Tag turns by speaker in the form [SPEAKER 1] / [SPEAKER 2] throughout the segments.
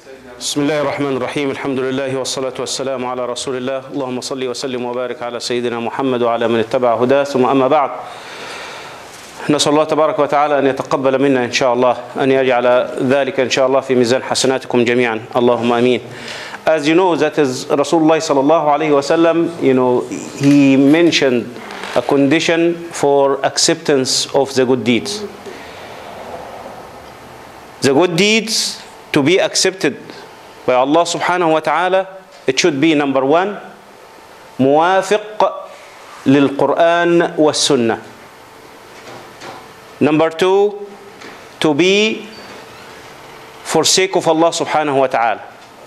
[SPEAKER 1] بسم الله الرحمن الرحيم. الحمد لله والصلاة والسلام على رسول الله. اللهم صل وسلم وبارك على سيدنا محمد وعلى من اتبع هداه، ثم أما بعد. نسأل الله تبارك وتعالى أن يتقبل منا إن شاء الله، أن يجعل ذلك إن شاء الله في ميزان حسناتكم جميعا، اللهم آمين. As you know, that is Rasulullah sallallahu alayhi wa sallam, he mentioned a condition for acceptance of the good deeds. The good deeds to be accepted by Allah subhanahu wa ta'ala, it should be number one, موافق للقرآن والسنة. Number two, to be for sake of Allah subhanahu wa ta'ala,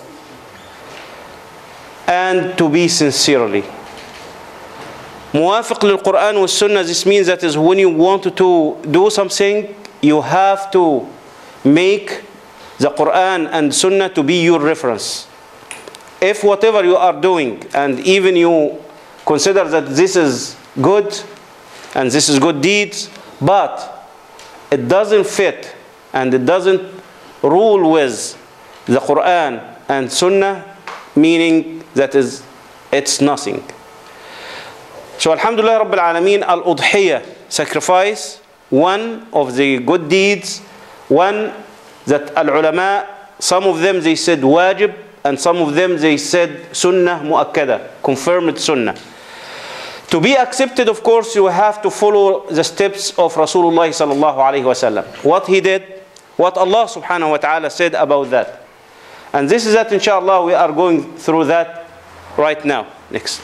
[SPEAKER 1] and to be sincerely. موافق للقرآن والسنة, this means that is when you want to do something, you have to make the Quran and Sunnah to be your reference. If whatever you are doing, and even you consider that this is good and this is good deeds, but it doesn't fit and it doesn't rule with the Quran and Sunnah, meaning that is it's nothing. So Alhamdulillah Rabbil Alameen, Al-Udhiyah, sacrifice, one of the good deeds, one that al-ulama, some of them they said wajib, and some of them they said sunnah mu'akkada, confirmed sunnah. To be accepted, of course, you have to follow the steps of Rasulullah sallallahu alayhi wa sallam. What he did, what Allah subhanahu wa ta'ala said about that. And this is that, inshallah, we are going through that right now. Next.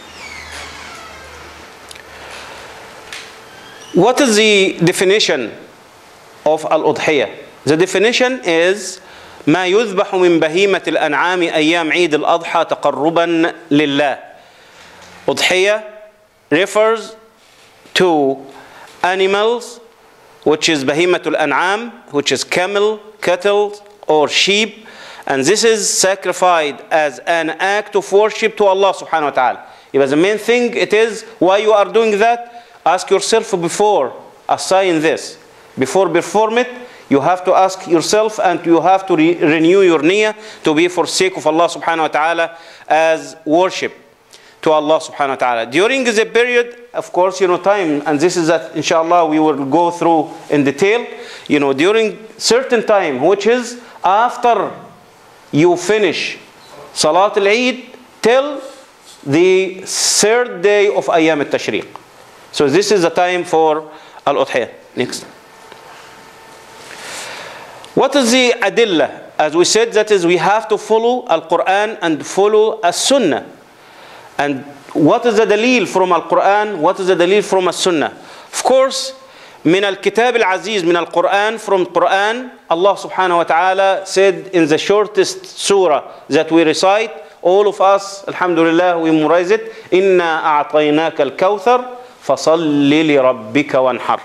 [SPEAKER 1] What is the definition of al-udhiyah? The definition is ما يذبح من بهيمة الأنعام أيام عيد الأضحى تقربا لله. Udhiyah refers to animals, which is بهيمة الأنعام, which is camel, cattle, or sheep, and this is sacrificed as an act of worship to Allah subhanahu wa ta'ala. If the main thing it is why you are doing that, ask yourself before assign this, before perform it. You have to ask yourself, and you have to renew your niyyah to be for sake of Allah subhanahu wa ta'ala as worship to Allah subhanahu wa ta'ala. During the period, of course, time, and this is that inshallah we will go through in detail, during certain time, which is after you finish Salat al-Eid till the third day of Ayyam al-Tashriq. So this is the time for al-Udhiyah. Next. What is the adillah? As we said, that is we have to follow Al-Quran and follow As-Sunnah. And what is the dalil from Al-Quran? What is the dalil from As-Sunnah? Of course, من الكتاب العزيز من القرآن, from Quran, Allah subhanahu wa ta'ala said in the shortest surah that we recite, all of us, alhamdulillah, we memorize it, إِنَّا أَعْطَيْنَاكَ الْكَوْثَرَ فَصَلِّ لِرَبِّكَ وَانْحَرْ.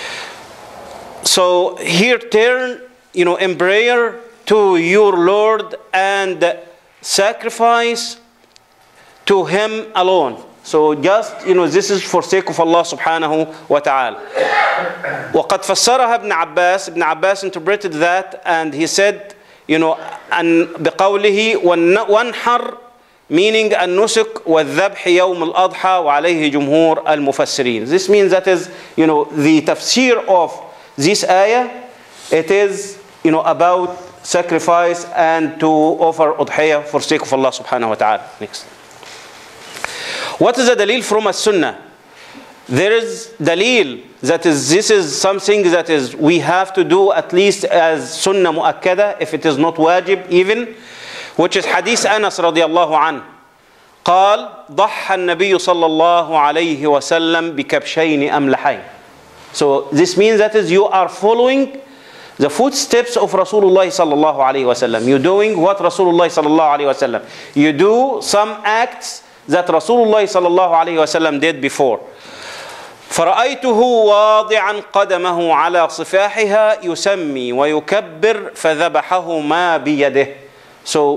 [SPEAKER 1] So here turn in prayer to your Lord and sacrifice to Him alone. So just, this is for sake of Allah subhanahu wa ta'ala. وقد فسرها ابن عباس. Ibn Abbas interpreted that, and he said, أن بقوله وانحر, meaning النسك والذبح يوم الأضحى وعليه جمهور المفسرين. This means that is, the tafsir of this ayah, it is about sacrifice and to offer udhiyah for sake of Allah subhanahu wa ta'ala. Next. What is the dalil from as-sunnah? There is dalil that is this is something that is we have to do at least as sunnah mu'akkada, if it is not wajib even, which is hadith Anas radiyallahu anhu. قال ضحى النبي صلى الله عليه وسلم بكبشين أملحين. So this means that is you are following the footsteps of Rasulullah sallallahu alayhi wa sallam. You're doing what Rasulullah sallallahu alayhi wa sallam. You do some acts that Rasulullah sallallahu alayhi wa sallam did before. فرأيته واضعا قدمه على صفاحها يسمي ويكبر فذبحهما بيده. So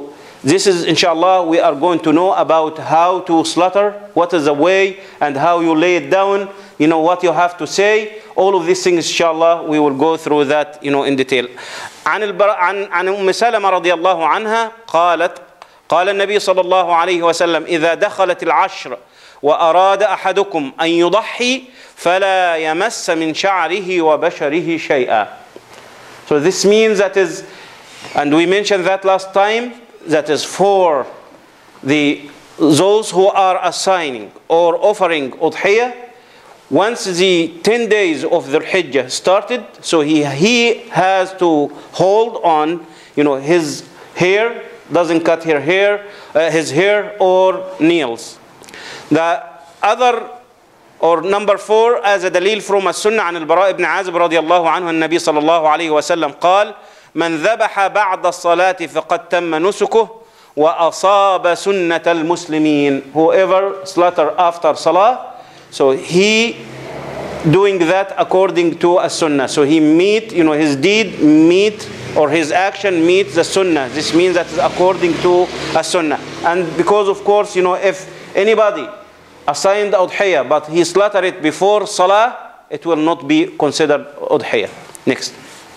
[SPEAKER 1] This is, inshallah, we are going to know about how to slaughter, what is the way, and how you lay it down, what you have to say. All of these things, inshallah, we will go through that, in detail. عن أم سلمة رضي الله عنها قالت قال النبي صلى الله عليه وسلم إذا دخلت العشر وأراد أحدكم أن يضحي فلا يمس من شعره وبشره شيئا. So this means that is, and we mentioned that last time, that is for those who are assigning or offering udhiyah. Once the 10 days of the Hijjah started, so he has to hold on, his hair, doesn't cut his hair or nails. The other, or number 4, as a dalil from السنة عن البراء بن عازب رضي الله عنه النبي صلى الله عليه وسلم قال من ذبح بعد الصلاة فقد تم نسكه وأصاب سنة المسلمين. Whoever slaughter after salah, so he doing that according to a sunnah. So he meet, his deed meet, or his action meets the sunnah. This means that is according to a sunnah. And because of course, if anybody assigned udhiyah but he slaughtered it before salah, it will not be considered udhiyah. Next.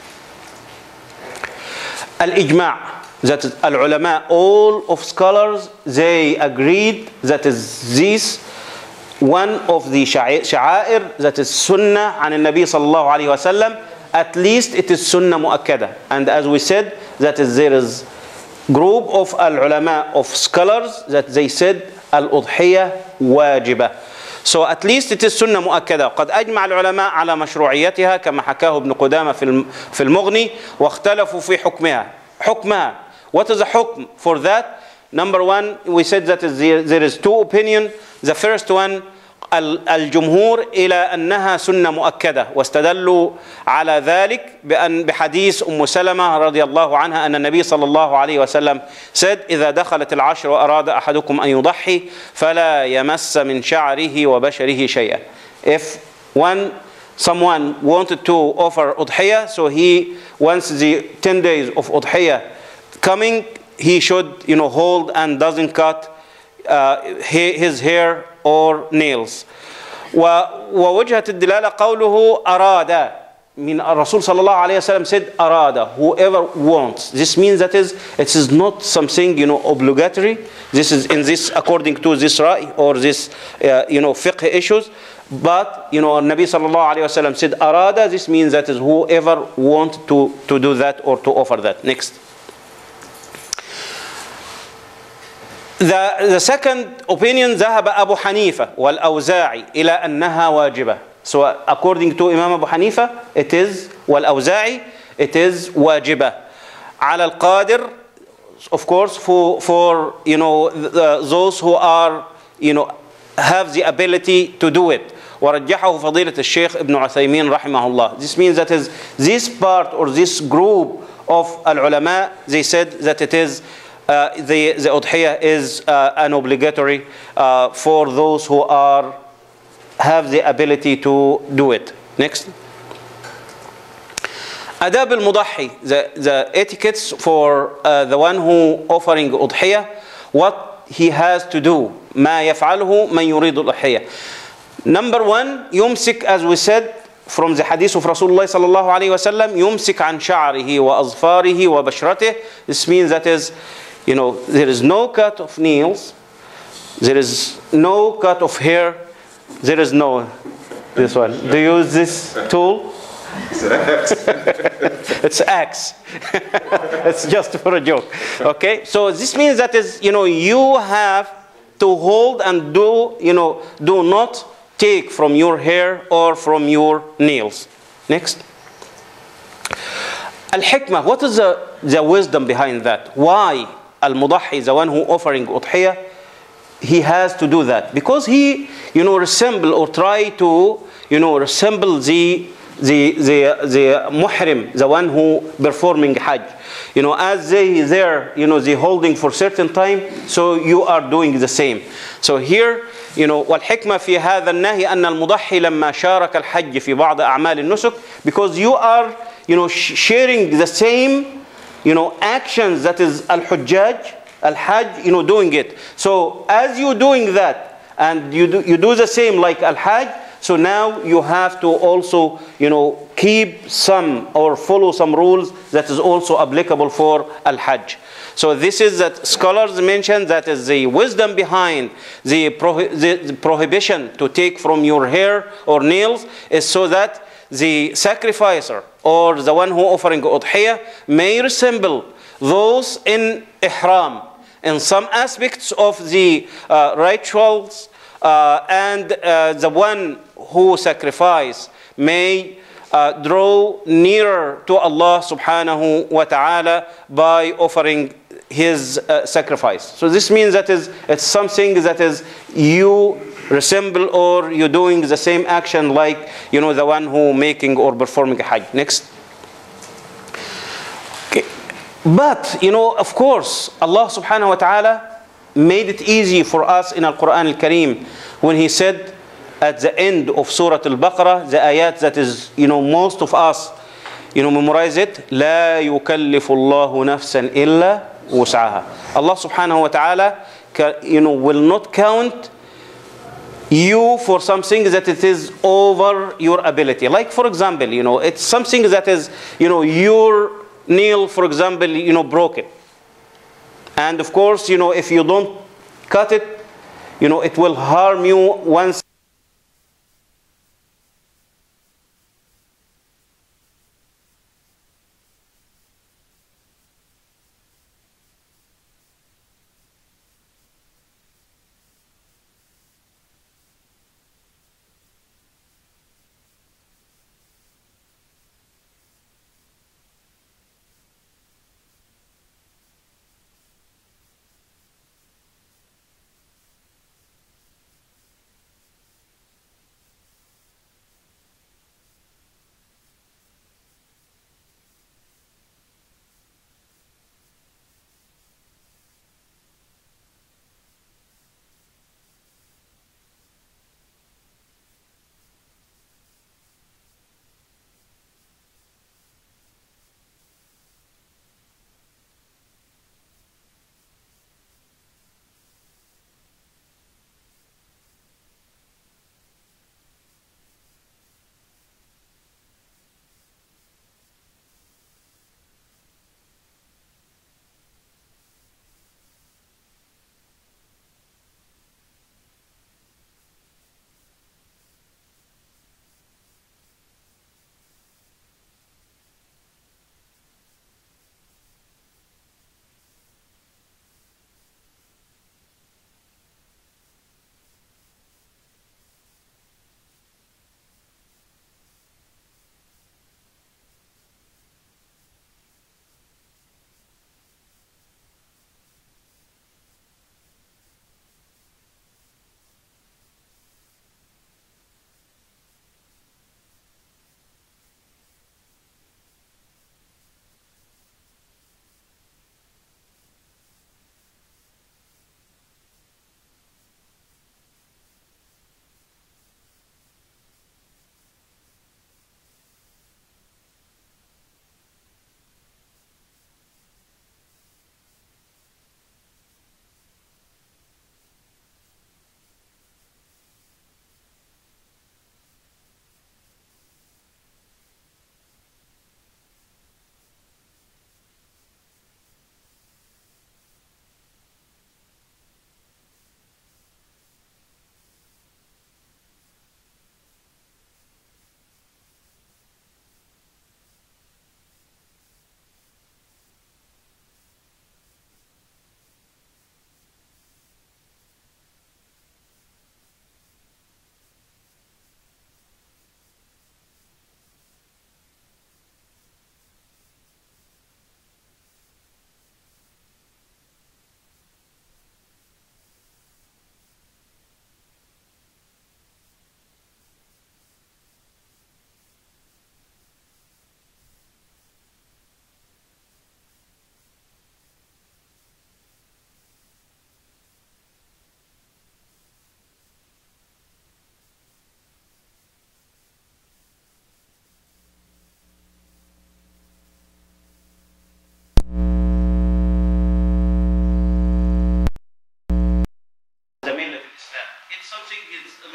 [SPEAKER 1] Al-ijma', that is al-ulama, all of scholars, they agreed that is this one of the sha'air, that is sunnah عن النبي صلى الله عليه وسلم. At least it is sunnah mu'akkada. And as we said, that is, there is group of al-ulama, of scholars, that they said al-udhiyah wajibah. So at least it is sunnah mu'akkada. قد أجمع العلماء على مشروعيتها كما حكاه ابن قدامة في المغني واختلفوا في حكمها. What is the hukm for that? Number 1, we said that there is 2 opinions. The first one, الجمهور إلى أنها سنة مؤكدة واستدلوا على ذلك بحديث أم سلمة رضي الله عنها أن النبي صلى الله عليه وسلم said إذا دخلت العشر وأراد أحدكم أن يضحي فلا يمس من شعره وبشره شيئا. If someone wanted to offer udhiyah, so he, once the 10 days of udhiyah coming, he should hold and doesn't cut his hair or nails. ووجهة الدلالة قوله أراد. الرسول صلى الله عليه وسلم said أراد, whoever wants. This means that it is not something obligatory. This is in this, according to this ra'i or this fiqh issues. But Nabi صلى الله عليه وسلم said أراد. This means that is whoever wants to do that or to offer that. Next. The second opinion, ذهب أبو حنيفة والأوزاعي إلى أنها واجبة. So according to Imam Abu Hanifa, it is, والأوزاعي, it is واجبة. على القادر, of course, for those who are have the ability to do it. ورجحه فضيلة الشيخ ابن عثيمين رحمه الله. This means that is this part or this group of al-ulama, they said that it is the udhiyah is an obligatory for those who have the ability to do it. Next. Adab al-mudahi, the etiquettes for the one who offering udhiyah, what he has to do. ما يفعله من يريد الأضحية. Number 1, يمسك, as we said from the hadith of Rasulullah sallallahu alayhi wa sallam, يمسك عن شعره وأظفاره وبشرته. This means that is, there is no cut of nails, there is no cut of hair, there is no, this one. Do you use this tool? It's axe. It's just for a joke. Okay, so this means that is, you have to hold and do not take from your hair or from your nails. Next. Al-hikmah, what is the wisdom behind that? Why al-mudahi, the one who offering udhiyah, he has to do that? Because he, resemble or try to, resemble the muhrim, the one who performing hajj. As they holding for certain time, so you are doing the same. So here, والحكمة في هذا النهي أن المضحي لما شارك الحج في بعض أعمال النسك, because you are, sharing the same, actions that is al-hujjaj, Al-Hajj, doing it. So as you're doing that, and you do the same like Al-Hajj, so now you have to also, keep some or follow some rules that is also applicable for Al-Hajj. So this is that scholars mention that is the wisdom behind the prohibition to take from your hair or nails, is so that the sacrificer or the one who offering udhiyah may resemble those in ihram in some aspects of the rituals, and the one who sacrifice may draw nearer to Allah subhanahu wa ta'ala by offering his sacrifice. So this means that it's something that is you resemble, or you're doing the same action like the one who making or performing a hajj. Next. Okay. But of course Allah subhanahu wa ta'ala made it easy for us in Al-Quran Al-Kareem when he said at the end of Surah Al-Baqarah, the ayat that is most of us memorize it, لا يكلف الله نفسا إلا وسعها. Allah subhanahu wa ta'ala will not count you for something that it is over your ability. Like for example, it's something that is your nail, for example, broken. And of course, if you don't cut it, it will harm you once.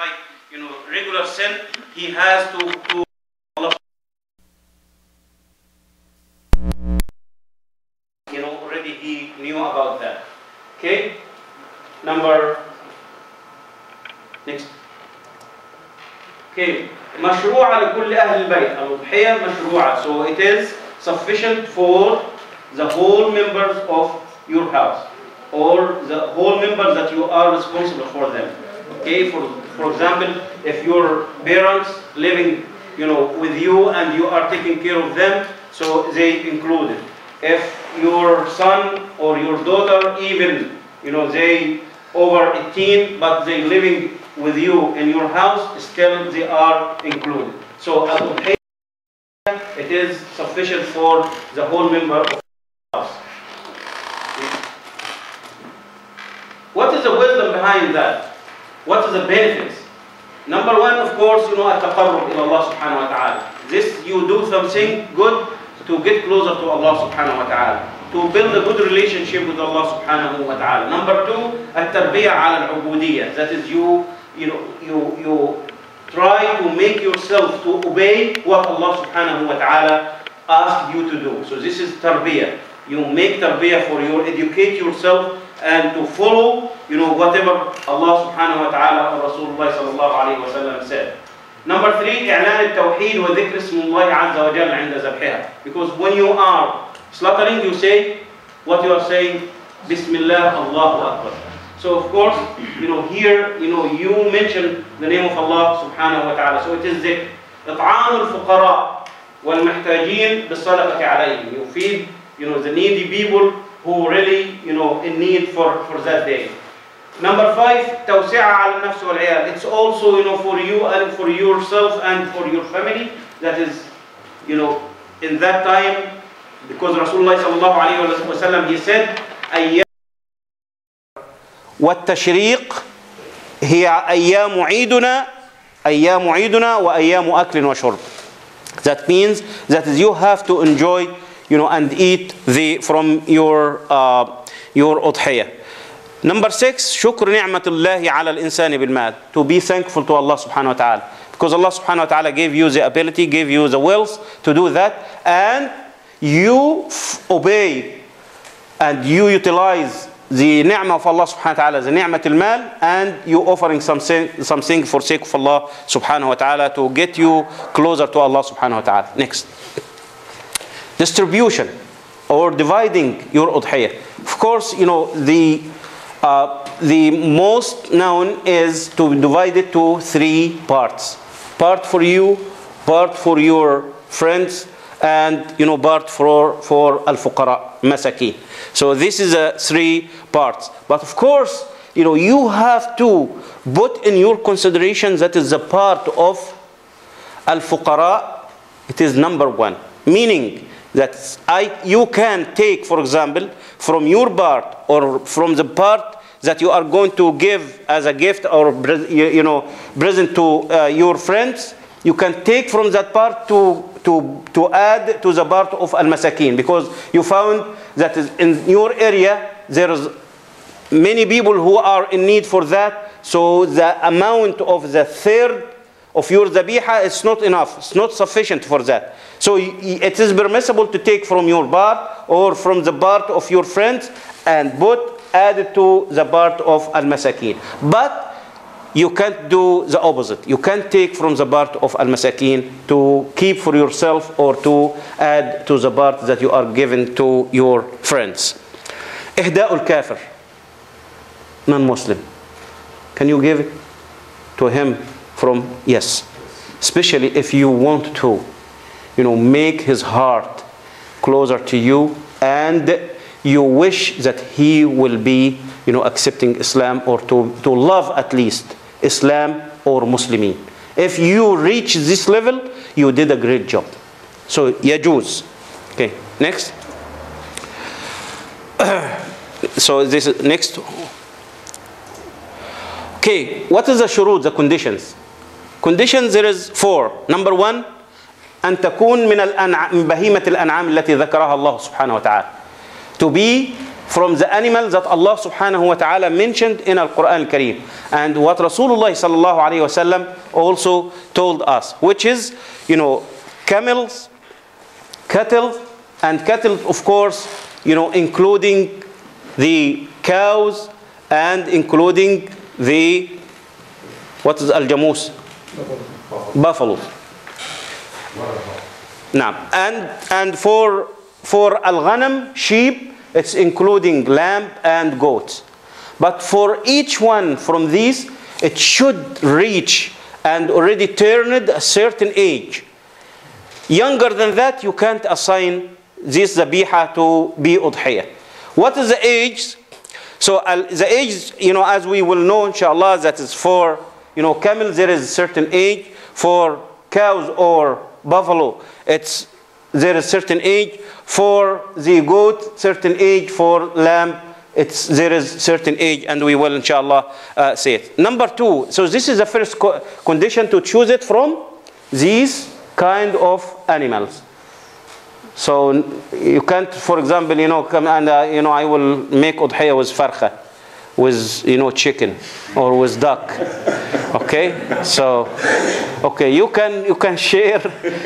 [SPEAKER 1] like, you know, regular sin, he has to Allah, you know, already he knew about that. Okay? Next. Okay. مشروعة لكل أهل البيت. الأضحية مشروعة. So it is sufficient for the whole members of your house, or the whole members that you are responsible for them. Okay, for example, if your parents living, you know, with you and you are taking care of them, so they included. If your son or your daughter, even, you know, they over 18 but they living with you in your house, still they are included. So it is sufficient for the whole member of the house. What is the wisdom behind that? What is the benefits? Number one, of course, you know, التقرب إلى الله سبحانه وتعالى. This, you do something good to get closer to Allah subhanahu wa ta'ala, to build a good relationship with Allah subhanahu wa ta'ala. Number two, التربية على العبودية. That is, you try to make yourself to obey what Allah subhanahu wa ta'ala asked you to do. So this is tarbiyah. You make tarbiyah for you, educate yourself and to follow, you know, whatever Allah subhanahu wa ta'ala or Rasulullah sallallahu alayhi wa sallam said. Number three, إعلان التوحيد وذكر اسم الله عز وجل عند ذبحها. Because when you are slaughtering, you say, what you are saying, Bismillah, Allahu Akbar. So of course, you know, here, you know, you mention the name of Allah subhanahu wa ta'ala. So it is the إطعام الفقراء والمحتاجين بالصدقة عليهم. You feed, you know, the needy people who really, you know, in need for that day. Number five, توسعة على النفس والعيال. It's also, you know, for you and for yourself and for your family. That is, you know, in that time, because Rasulullah sallallahu alayhi wa sallam, he said, والتشريق هي أيام عيدنا وأيام أكل وشرب. That means that you have to enjoy, you know, and eat from your أضحية. Number six, شكر نعمة الله على الإنسان بالمال. To be thankful to Allah subhanahu wa ta'ala. Because Allah subhanahu wa ta'ala gave you the ability, gave you the wills to do that, and you obey and you utilize the ni'mah of Allah subhanahu wa ta'ala, the ni'mat al-mal, and you offering something for sake of Allah subhanahu wa ta'ala to get you closer to Allah subhanahu wa ta'ala. Next. Distribution or dividing your udhiyah. Of course, you know, the most known is to divide it to three parts. Part for you, part for your friends, and, you know, part for al-fuqara, masakin. So this is three parts. But of course, you know, you have to put in your consideration that is the part of al-fuqara. It is number one. Meaning that you can take, for example, from your part or from the part that you are going to give as a gift or, you know, present to your friends, you can take from that part to add to the part of al-masakin, because you found that in your area there is many people who are in need for that. So the amount of the third of your dhabiha is not enough. It's not sufficient for that. So it is permissible to take from your part or from the part of your friends and add it to the part of al-masakin. But you can't do the opposite. You can't take from the part of al-masakin to keep for yourself or to add to the part that you are given to your friends. Ihda'ul kafir, non-Muslim. Can you give it to him from? Yes. Especially if you want to, you know, make his heart closer to you and you wish that he will be, you know, accepting Islam or to love at least Islam or Muslimin. If you reach this level, you did a great job. So yajuz. Okay, next. So this is next. Okay, what is the shurut, the conditions? Conditions, there is 4. Number 1, أن تكون من بهيمة الأنعام التي ذكرها الله سبحانه وتعالى. To be from the animals that Allah subhanahu wa ta'ala mentioned in Al-Quran al-Kareem, and what Rasulullah sallallahu alayhi wasallam also told us, which is, camels, cattle, and cattle, of course, including the cows and including the, what is al-jamus? Buffalo. Now, and for al-ghanam, sheep, it's including lamb and goats. But for each one from these, it should reach and already turned a certain age. Younger than that, you can't assign this zabiha to be udhiyah. What is the age? So the age, as we will know, inshallah, that is for, camels, there is a certain age. For cows or buffalo, there is certain age. For the goat, certain age. For lamb, there is certain age, and we will, inshallah, say it. Number 2, so this is the first condition to choose it from these kind of animals. So you can't, for example, come and I will make udhiyah with farkha, with chicken or with duck. Okay, so you can share,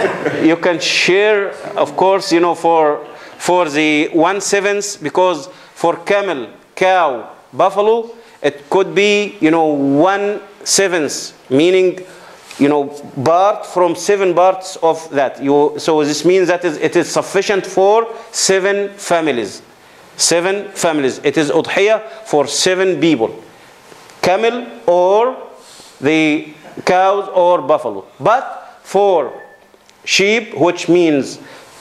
[SPEAKER 1] of course, for the 1/7, because for camel, cow, buffalo, it could be 1/7, meaning part from 7 parts of that. So this means that it is sufficient for 7 families. 7 families. It is udhiyah for 7 people. Camel or the cows or buffalo. But for sheep, which means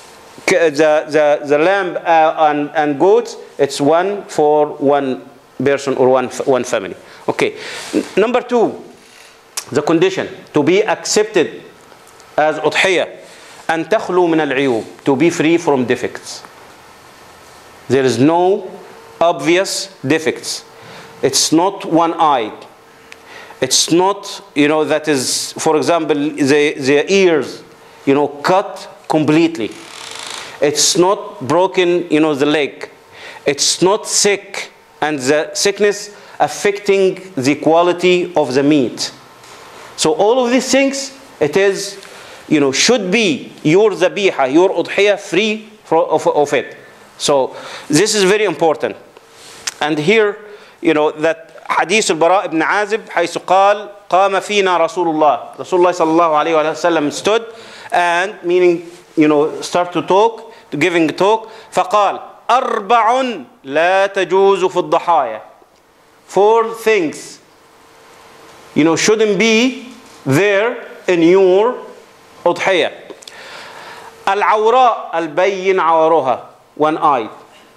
[SPEAKER 1] the lamb and goats, it's 1 for 1 person or one family. Okay. Number 2, the condition to be accepted as udhiyah, أن تخلو من العيوب, to be free from defects. There is no obvious defects. It's not one-eyed. It's not, that is, for example, the ears, cut completely. It's not broken, the leg. It's not sick, and the sickness affecting the quality of the meat. So all of these things, it is, should be your zabiha, your udhiyah, free of it. So this is very important. And here, that hadith al-Bara ibn Azib, حيث قال قام فينا رسول الله. Rasulullah sallallahu alayhi wa sallam stood, and meaning, start to talk, to giving talk. فقال أربع لا تجوز في الضحايا. 4 things, shouldn't be there in your udhiyah. Al-awra al-bayyin awaruha, 1-eyed.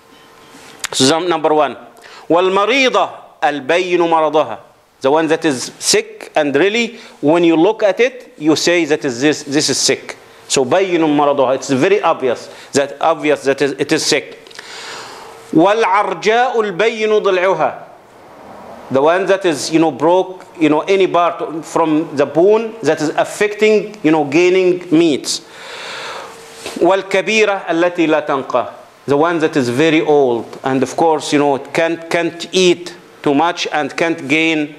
[SPEAKER 1] So number 1. Wal-marida al-bayyin maradaha, the one that is sick, and really when you look at it, you say that this is sick. So bayyin maradaha, it's very obvious that it is sick. Wal-arja'u al-bayyin ضلعها, the one that is, broke, any part from the bone that is affecting, gaining meat. وَالْكَبِيرَةَ الَّتِي لَا تَنْقَى, the one that is very old, and of course, it can't eat too much and can't gain,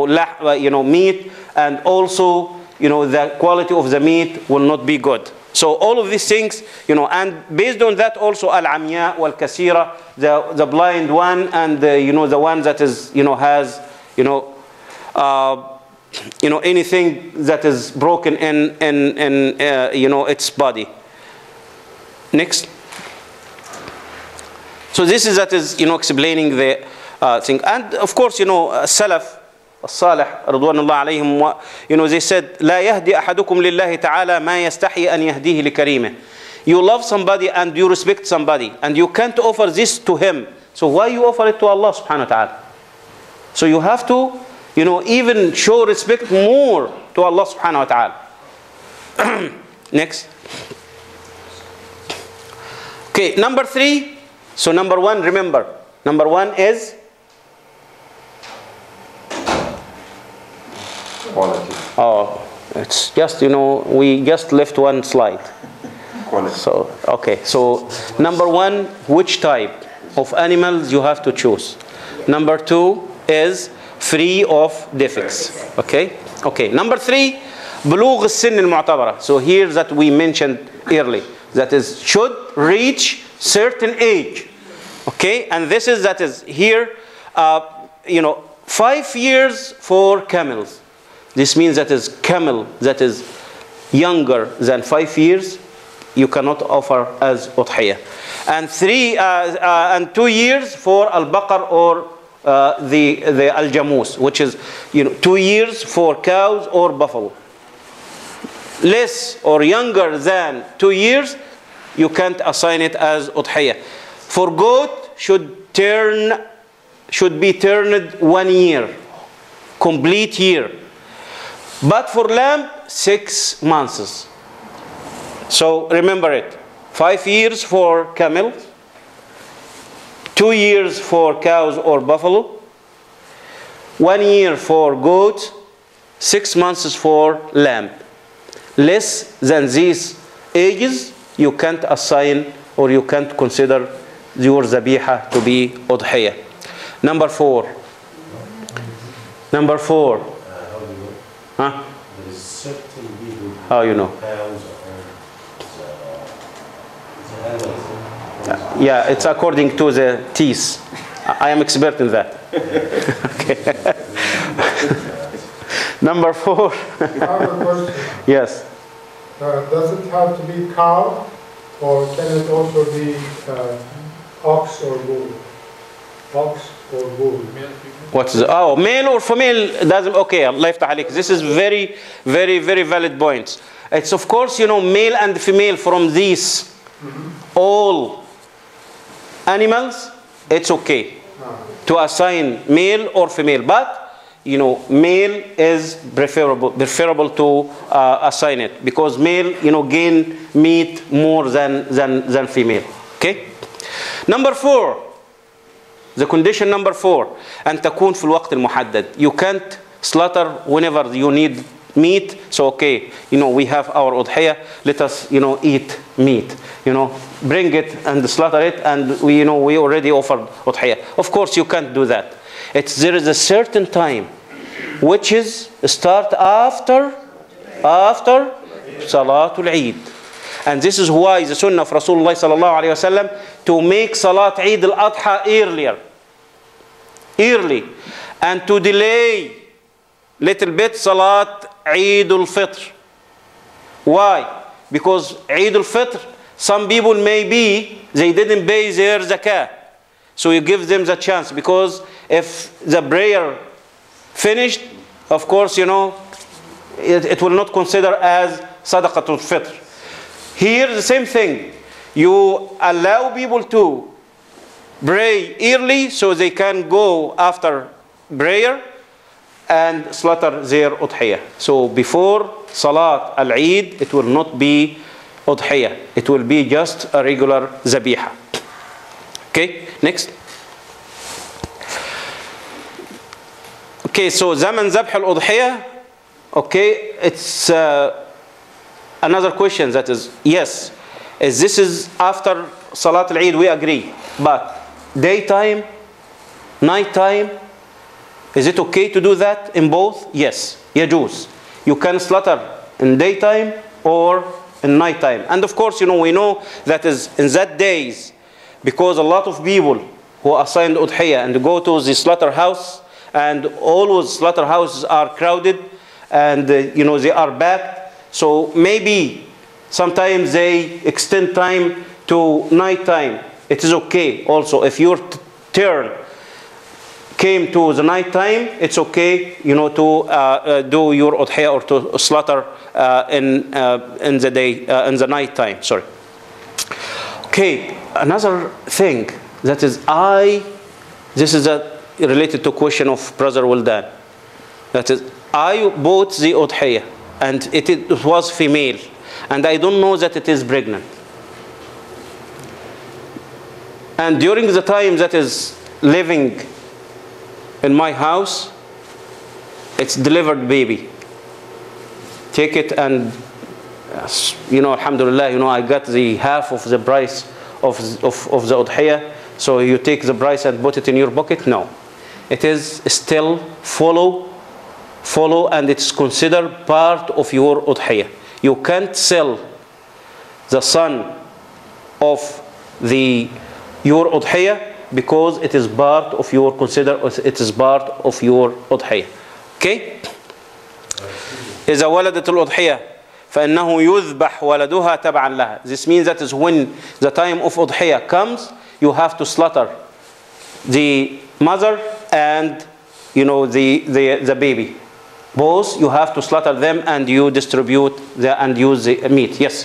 [SPEAKER 1] meat, and also, the quality of the meat will not be good. So all of these things, and based on that also al-amya wal-kasira, the blind one, and the one that is, has, anything that is broken in its body. Next. So this is explaining the thing, and of course, Salaf الصالح رضوان الله عليهم, they said لا يهدي أحدكم لله تعالى ما يستحي أن يهديه لكريمه. You love somebody and you respect somebody, and you can't offer this to him, so why you offer it to Allah subhanahu wa ta'ala? So you have to, even show respect more to Allah subhanahu wa ta'ala. Next. Okay, number 3. So number 1, remember, number 1 is
[SPEAKER 2] quality.
[SPEAKER 1] Oh, it's just, we just left 1 slide.
[SPEAKER 2] Quality.
[SPEAKER 1] So, okay, so number 1, which type? of animals you have to choose. Number 2 is free of defects. Okay? Okay. Number 3, بلوغ السن المعتبرة. So here that we mentioned early, that is should reach certain age. Okay? And this is that is here, 5 years for camels. This means that is camel that is younger than 5 years, you cannot offer as udhiyah. And 2 years for al-baqar or the al-jamus, which is 2 years for cows or buffalo. Less or younger than 2 years, you can't assign it as udhiyah. For goat, should be turned 1 year, complete year. But for lamb, 6 months. So remember it. 5 years for camels, 2 years for cows or buffalo, 1 year for goats, 6 months for lamb. Less than these ages, you can't assign or you can't consider your zabiha to be udhiyah. Number 4. Number 4. Huh?
[SPEAKER 2] There is certain people
[SPEAKER 1] How you know?
[SPEAKER 2] cows or animals.
[SPEAKER 1] Yeah, it's according to the teeth. I am expert in that. Okay. Number 4.
[SPEAKER 3] I have a question.
[SPEAKER 1] Yes.
[SPEAKER 3] Does it have to be cow, or can it also be ox or bull? Ox or bull?
[SPEAKER 1] What's male or female doesn't. Okay, Allah yaftah alayk. This is very, very, very valid points. It's of course male and female from these all animals. It's okay to assign male or female, but male is preferable to assign it, because male gain meat more than female. Okay. Number 4. The condition number 4, أن تكون في الوقت المحدد. You can't slaughter whenever you need meat. So okay, we have our udhiyah. Let us eat meat. Bring it and slaughter it, and we already offered udhiyah. Of course, you can't do that. There is a certain time, which is start after Salatul Eid. And this is why the sunnah of Rasulullah sallallahu alayhi wasallam to make Salat Eid al-Adha early, and to delay little bit Salat Eid al-Fitr. Why? Because Eid al-Fitr, some people maybe they didn't pay their zakah, so you give them the chance, because if the prayer finished, of course it will not consider as Sadaqatul Fitr. Here the same thing. You allow people to pray early so they can go after prayer and slaughter their udhiyah. So before Salat al-Eid, it will not be udhiyah. It will be just a regular zabiha. Okay, next. Okay, so zaman zabh al-udhiyah. Okay, it's another question that is, yes, this is after Salat al-Eid, we agree. But daytime, nighttime, is it okay to do that in both? Yes, yajuz. You can slaughter in daytime or in nighttime. And of course, we know that is in that days, because a lot of people who assigned udhiyah and go to the slaughterhouse, and always slaughterhouses are crowded, and they are packed. So maybe sometimes they extend time to nighttime. It is okay also. If your turn came to the nighttime, it's okay, to do your udhiyah or to slaughter in the day, in the nighttime. Sorry. Okay, another thing that is this is related to question of Brother Wildan. That is, I bought the udhiyah and it was female, and I don't know that it is pregnant. And during the time that is living in my house, it's delivered baby. Take it and, alhamdulillah, I got the half of the price of the udhiyah So you take the price and put it in your pocket? No. It is still follow, and it's considered part of your udhiyah. You can't sell the son of your udhiyah because it is part of your it is part of your udhiyah. Okay? إذا ولدت الأضحية فإنه يذبح ولدها تبعا لها. This means that is when the time of udhiyah comes, you have to slaughter the mother and the baby. Both you have to slaughter them and you distribute and use the meat. Yes.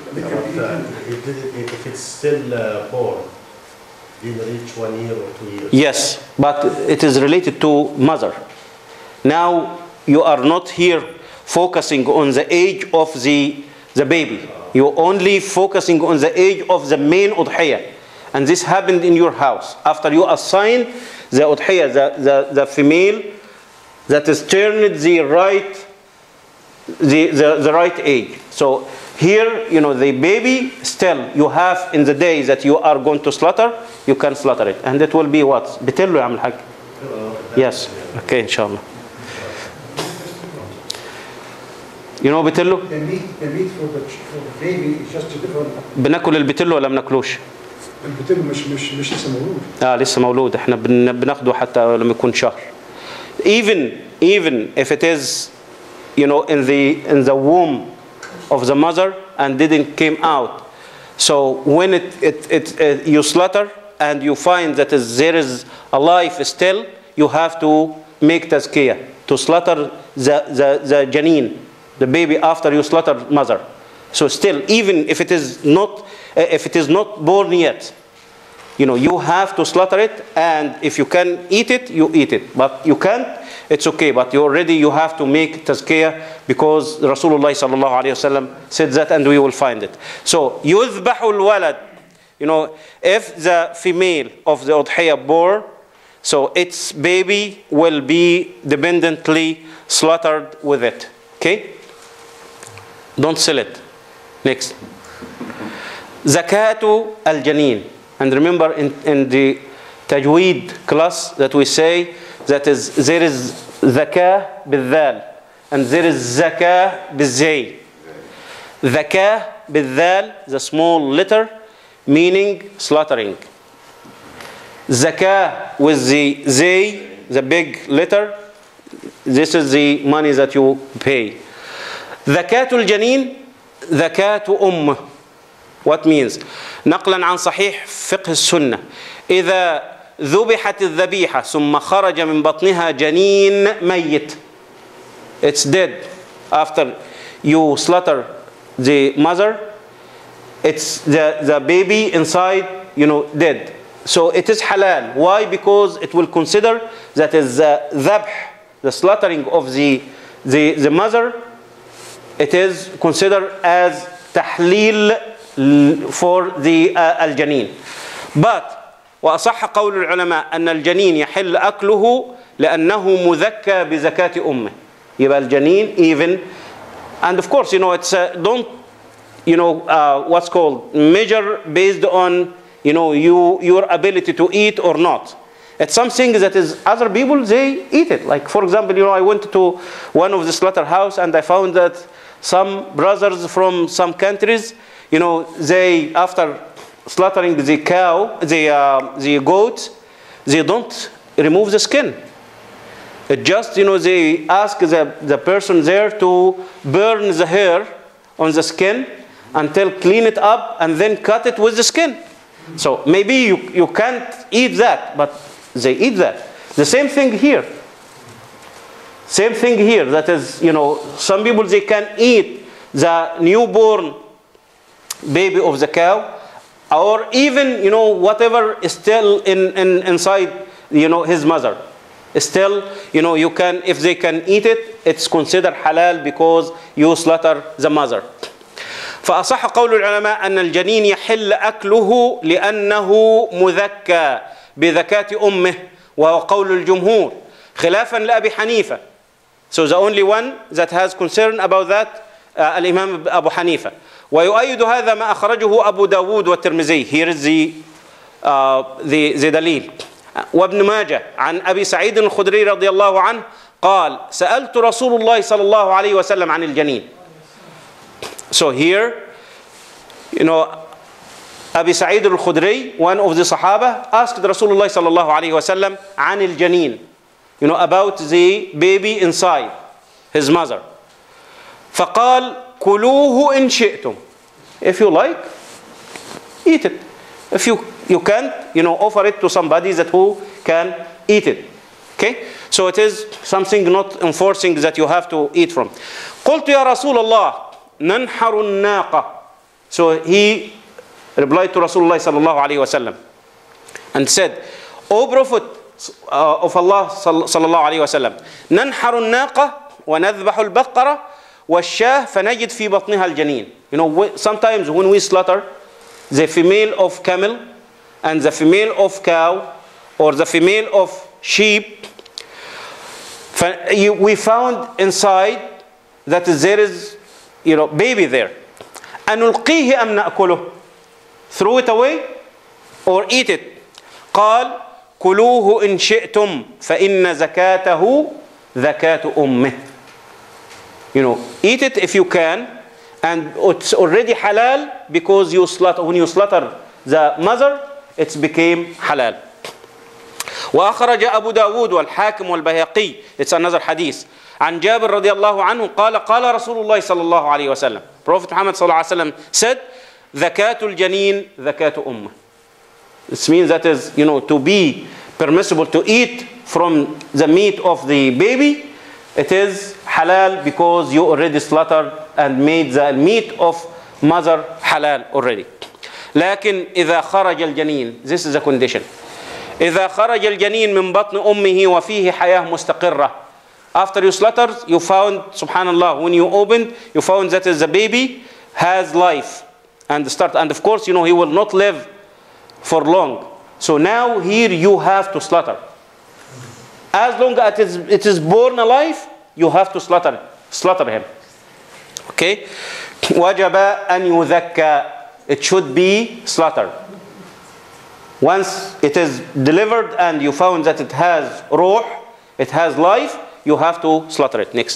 [SPEAKER 2] If it's still born, didn't reach 1 year or 2 years.
[SPEAKER 1] Yes, but it is related to mother. Now you are not here focusing on the age of the baby. You're only focusing on the age of the main udhiyah. And this happened in your house. After you assign the udhiyah, the female that is turned the right age. So here, the baby still you have in the day that you are going to slaughter, you can slaughter it. And it will be what? بتلو يا عم الحاج. Yes. Okay, inshallah. You know بتلو؟
[SPEAKER 4] The meat for the baby is just a different.
[SPEAKER 1] بناكل البتلو ولا بناكلوش؟
[SPEAKER 4] البتلو مش لسه مولود.
[SPEAKER 1] لسه مولود. احنا بناخده حتى لما يكون شهر. Even if it is, in the womb of the mother and didn't came out. So when you slaughter and you find that there is a life still, you have to make tazkiyah to slaughter the janeen, the baby after you slaughter mother. So still, even if it is not born yet, you have to slaughter it, and if you can eat it, you eat it. But you can't, it's okay. But you have to make tazkiyah because Rasulullah sallallahu alayhi wasallam said that, and we will find it. So يذبح الولد, if the female of the udhiyah bore, so its baby will be dependently slaughtered with it. Okay? Don't sell it. Next. Zakatu al-janeen. And remember in the tajweed class that we say that there is zakah bil-dhal and there is zakah bil-zay. Zakah bil-dhal, the small letter, meaning slaughtering. Zakah with the zay, the big letter, this is the money that you pay. Zakatul janeen, zakatu What means? نقلا عن صحيح فقه السنة إذا ذبحت الذبيحة ثم خرج من بطنها جنين ميت, it's dead. After you slaughter the mother, it's the baby inside, dead. So it is halal. Why? Because it will consider that is dhabh, the slaughtering of the mother, it is considered as tahleel for the الجنين. But وأصح قول العلماء أن الجنين يحل أكله لأنه مذكى بزكاة أمه. يبقى الجنين even, and of course it's don't what's called measure based on your ability to eat or not. It's something that is other people they eat it. Like for example, I went to one of the slaughterhouse and I found that some brothers from some countries, they after slaughtering the cow, the goat, they don't remove the skin. It just, they ask the person there to burn the hair on the skin until clean it up and then cut it with the skin. So maybe you can't eat that, but they eat that. The same thing here. Same thing here. That is, some people they can eat the newborn baby of the cow, or even whatever is still inside his mother. Still you can, if they can eat it, it's considered halal because you slaughter the mother. فأصح قول العلماء أن الجنين يحل أكله لأنه مذكى بذكاة أمه وهو قول الجمهور خلافا لأبي حنيفة. So the only one that has concern about that الإمام أبو حنيفة. ويؤيد هذا ما أخرجه أبو داود والترمذي. Here is the the دليل. وابن ماجه عن أبي سعيد الخدري رضي الله عنه قال سألت رسول الله صلى الله عليه وسلم عن الجنين. So here, you know, Abi Sa'id al-Khudri, one of the Sahaba, asked Rasulullah صلى الله عليه وسلم عن الجنين, you know, about the baby inside his mother. فقال كلوه إن شئتم. If you like, eat it. If you can't, you know, offer it to somebody that who can eat it. Okay? So it is something not enforcing that you have to eat from. قلت يا رسول الله ننحر الناقة. So he replied to Rasulullah sallallahu alayhi wa sallam and said, O Prophet of Allah sallallahu alayhi wa sallam, ننحر الناقة ونذبح البقرة والشاه فنجد في بطنها الجنين. You know, sometimes when we slaughter the female of camel and the female of cow or the female of sheep, we found inside that there is, you know, baby there. أنلقيه أم نأكله? Throw it away or eat it? قال كلوه إن شئتم فإن زكاته زكاة أمه. You know, eat it if you can, and it's already halal because you slaughter. When you slaughter the mother, it became halal. وأخرج أبو داود والحاكم والبيهقي. It's another hadith. عن جابر رضي الله عنه قال قال رسول الله صلى الله عليه وسلم. Prophet Muhammad صلى الله عليه وسلم said, زكاة الجنين زكاة أمه. This means that is, you know, to be permissible to eat from the meat of the baby. It is halal because you already slaughtered and made the meat of mother halal already. لكن إذا خرج الجنين, this is a condition. إذا خرج الجنين من بطن أمه وفيه حياة مستقرة. After you slaughtered, you found, subhanallah, when you opened, you found that is the baby has life and of course, you know, he will not live for long. So now here you have to slaughter. As long as it is born alive, you have to slaughter him. Okay? وجب أن يذكى. It should be slaughtered. Once it is delivered and you found that it has ruh, it has life, you have to slaughter it. Next.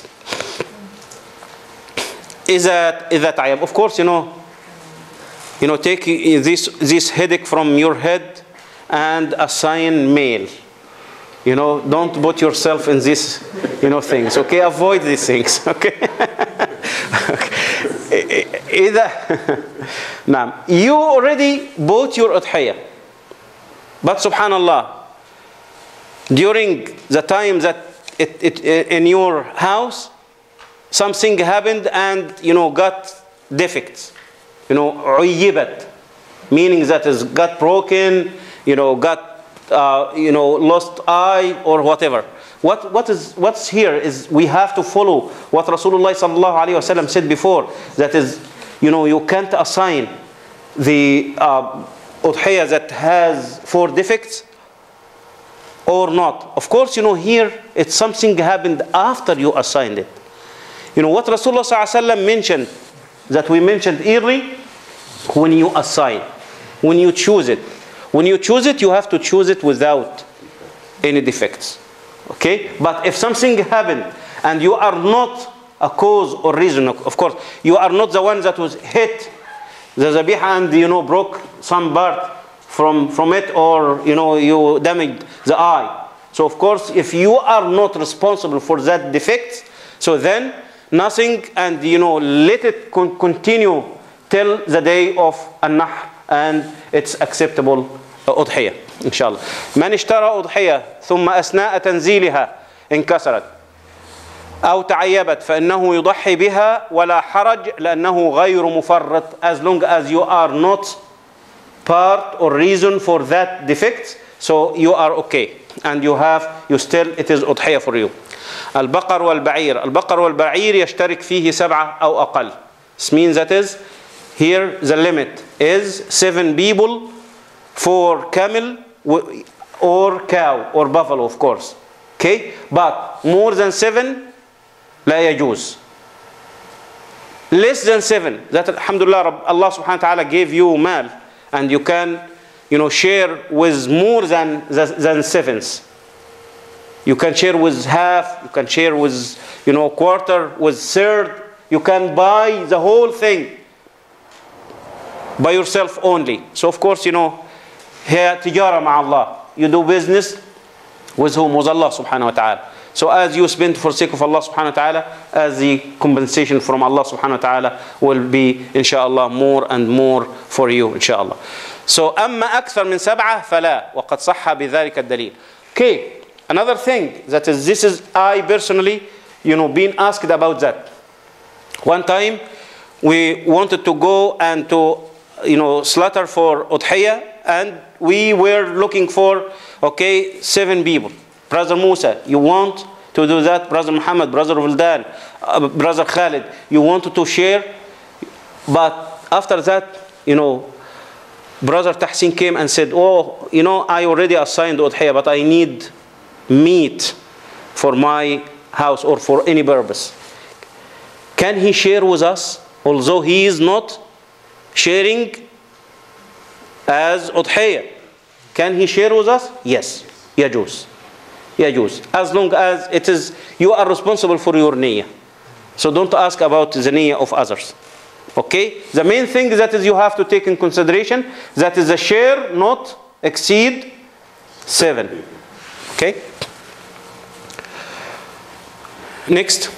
[SPEAKER 1] إذا تعب. Of course, you know, take this headache from your head and assign male. You know, don't put yourself in these, you know, things. Okay, avoid these things. Okay. Now, you already bought your udhiyah, but subhanallah, during the time that it in your house, something happened and, you know, got defects. You know, uyyibat, meaning that is got broken, you know, got lost eye or whatever. What's here is we have to follow what Rasulullah sallallahu alaihi wasallam said before. That is, you know, you can't assign the udhiyah that has 4 defects or not. Of course, you know, here it's something happened after you assigned it. You know what Rasulullah sallallahu alaihi wasallam mentioned, that we mentioned early, when you assign, when you choose it. When you choose it, you have to choose it without any defects. Okay? But if something happened and you are not a cause or reason, of course, you are not the one that was hit the zabiha and, you know, broke some part from it, or, you know, you damaged the eye. So of course, if you are not responsible for that defect, so then nothing, and, you know, let it continue till the day of an-nahr, and it's acceptable أضحية إن شاء الله. من اشترى أضحية ثم أثناء تنزيلها انكسرت أو تعيبت فإنه يضحي بها ولا حرج لأنه غير مفرط, as long as you are not part or reason for that defect, so you are okay, and you still, it is أضحية for you. البقر والبعير. البقر والبعير يشترك فيه 7 أو أقل. This means that is, here the limit is 7 people for camel or cow or buffalo, of course. Okay? But more than 7, لا يجوز. Less than 7, that alhamdulillah Allah subhanahu wa ta'ala gave you mal, and you can, share with more than sevenths. You can share with half, you can share with, quarter, with third. You can buy the whole thing by yourself only. So of course, here tijara مع Allah. You do business with whom? With Allah subhanahu wa ta'ala. So as you spend for sake of Allah subhanahu wa ta'ala, as the compensation from Allah subhanahu wa ta'ala will be inshallah more and more for you inshallah. So أما أكثر من 7 فلا وقد صح بذلك الدليل. Okay. Another thing that is, this is I personally, being asked about that. One time we wanted to go and to, slaughter for udhiyah, and we were looking for, 7 people. Brother Musa, you want to do that? Brother Muhammad, Brother Vuldan, Brother Khalid, you wanted to share? But after that, Brother Tahsin came and said, I already assigned udhiyah, but I need meat for my house or for any purpose. Can he share with us, although he is not sharing as udhiyah? Can he share with us? Yes. يجوز. As long as it is, you are responsible for your niyyah. So don't ask about the niyyah of others. Okay? The main thing that is you have to take in consideration, that is the share not exceed 7. Okay? Next.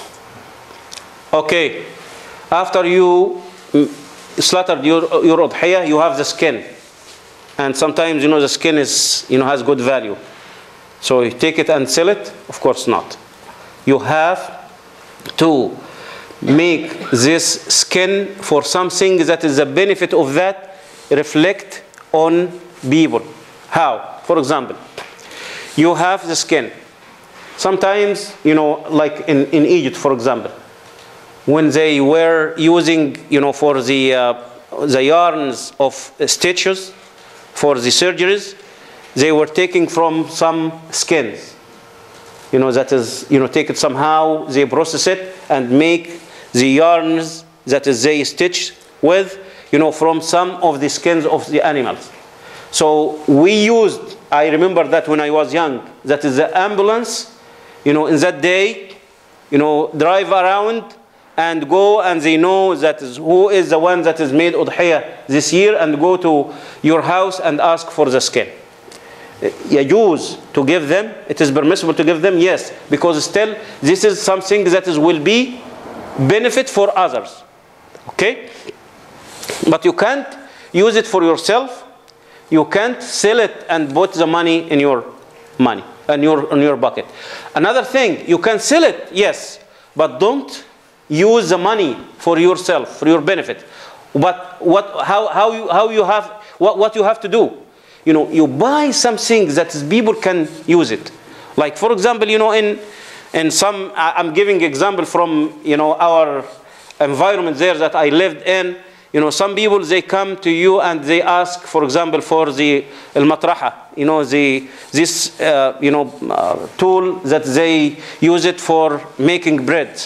[SPEAKER 1] Okay. After you slaughtered your udhiyah, you have the skin. And sometimes, the skin is, has good value. So you take it and sell it? Of course not. You have to make this skin for something that is the benefit of that reflect on people. How? For example, you have the skin. Sometimes, like in Egypt, for example, when they were using, for the yarns of stitches for the surgeries, they were taking from some skins. That is, take it somehow, they process it and make the yarns that is they stitch with, from some of the skins of the animals. So we used, I remember that when I was young, that is the ambulance, in that day, drive around and go, and they know that is who is the one that is made udhiyah this year, and go to your house and ask for the skin. يجوز to give them, it is permissible to give them, yes, because still this is something that will be benefit for others. Okay? But you can't use it for yourself. You can't sell it and put the money in your money and in your bucket. Another thing, you can sell it, yes, but don't use the money for yourself, for your benefit. But what you have to do, you buy something that people can use it. Like for example, in some, I'm giving example from our environment there that I lived in. Some people, they come to you and they ask, for example, for the al-matraha, this tool that they use it for making bread.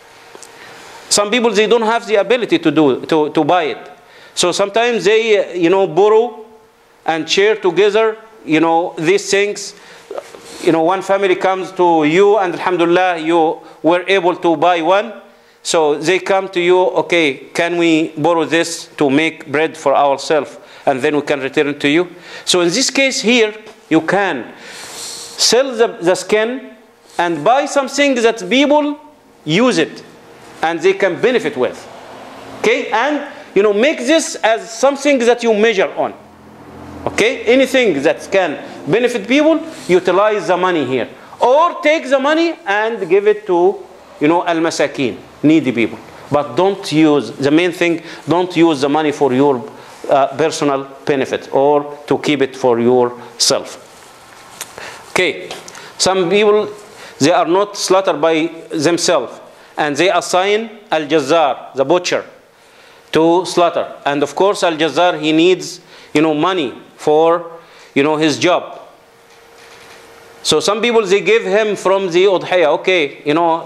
[SPEAKER 1] Some people, they don't have the ability to buy it. So sometimes they borrow and share together these things. One family comes to you and alhamdulillah you were able to buy one. So they come to you, okay, can we borrow this to make bread for ourselves, and then we can return it to you? So in this case here, you can sell the skin and buy something that people use it and they can benefit with. Okay, and make this as something that you measure on. Okay, anything that can benefit people, utilize the money here, or take the money and give it to al-masakin, needy people. But don't use, the main thing, don't use the money for your personal benefit or to keep it for yourself. Okay, some people, they are not slaughtered by themselves, and they assign al-jazzar, the butcher, to slaughter. And of course, al-jazzar, he needs money for his job. So some people, they give him from the udhiyah. Okay,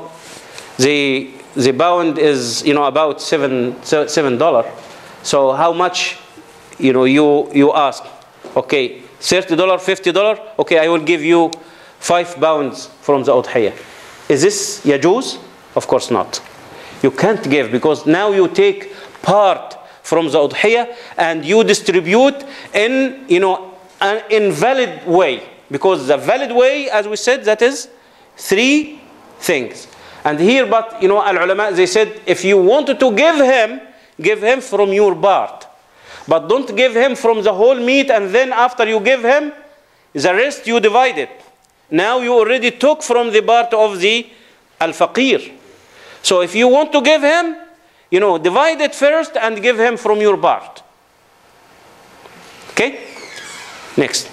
[SPEAKER 1] the pound is about $7. So how much you ask? Okay, $30, $50. Okay, I will give you 5 pounds from the udhiyah. Is this yajuz? Of course not. You can't give, because now you take part from the udhiyah and you distribute in, an invalid way. Because the valid way, as we said, that is 3 things. And here, but al-ulama, they said, if you wanted to give him from your part. But don't give him from the whole meat, and then after you give him, the rest you divide it. Now you already took from the part of the al-faqir. So if you want to give him, divide it first and give him from your part. Okay? Next.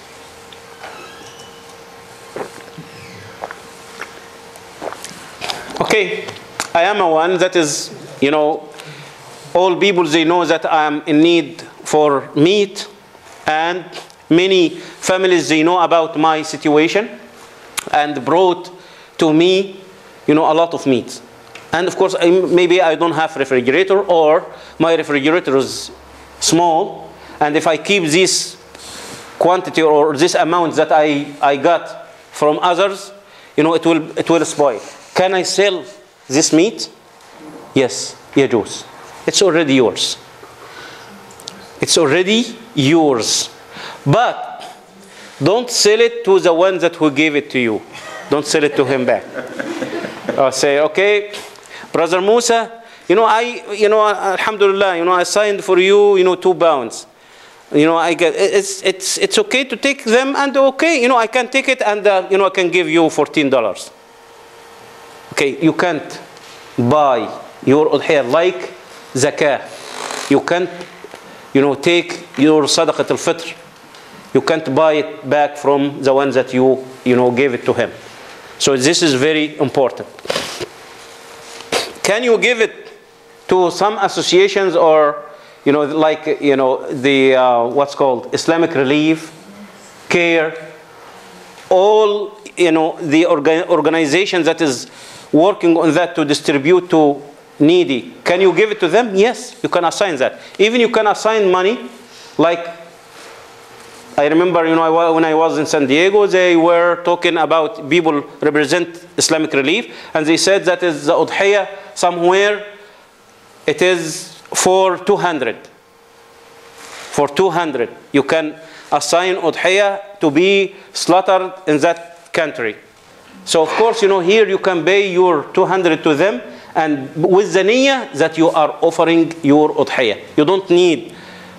[SPEAKER 1] Okay, I am a one that is, all people, they know that I am in need for meat, and many families, they know about my situation and brought to me, a lot of meat. And of course, maybe I don't have refrigerator, or my refrigerator is small, and if I keep this quantity or this amount that I got from others, it will spoil. Can I sell this meat? Yes, yajuz. It's already yours. It's already yours. But don't sell it to the one that who gave it to you. Don't sell it to him back. Or say, okay, Brother Musa, alhamdulillah, I signed for you, 2 pounds. I get it's okay to take them, and okay, I can take it, and I can give you $14. Okay, you can't buy your udhiyah like zakah. You can't, take your sadaqat al-fitr. You can't buy it back from the one that you gave it to him. So this is very important. Can you give it to some associations, or the what's called Islamic Relief, CARE, all the organizations that is working on that to distribute to needy? Can you give it to them? Yes, you can assign that. Even you can assign money. Like, I remember, when I was in San Diego, they were talking about people represent Islamic Relief, and they said that is the udhiyah somewhere, it is for 200. For 200, you can assign udhiyah to be slaughtered in that country. So of course, here you can pay your 200 to them, and with the niyyah that you are offering your udhiyah. You don't need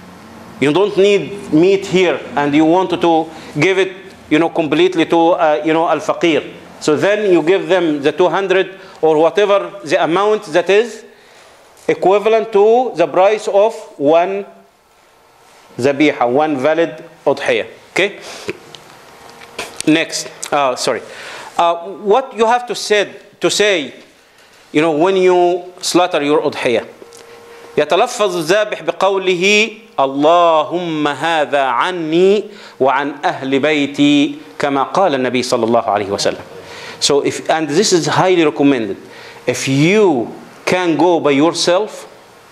[SPEAKER 1] meat here, and you want to give it, completely to, al-faqir. So then you give them the 200 or whatever the amount that is equivalent to the price of one zabiha, one valid udhiyah. Okay. Next, sorry. What you have to say, when you slaughter your udhiyah. يتلفظ الذابح بقوله اللهم هذا عني وعن أهل بيتي كما قال النبي صلى الله عليه وسلم. So and this is highly recommended. If you can go by yourself,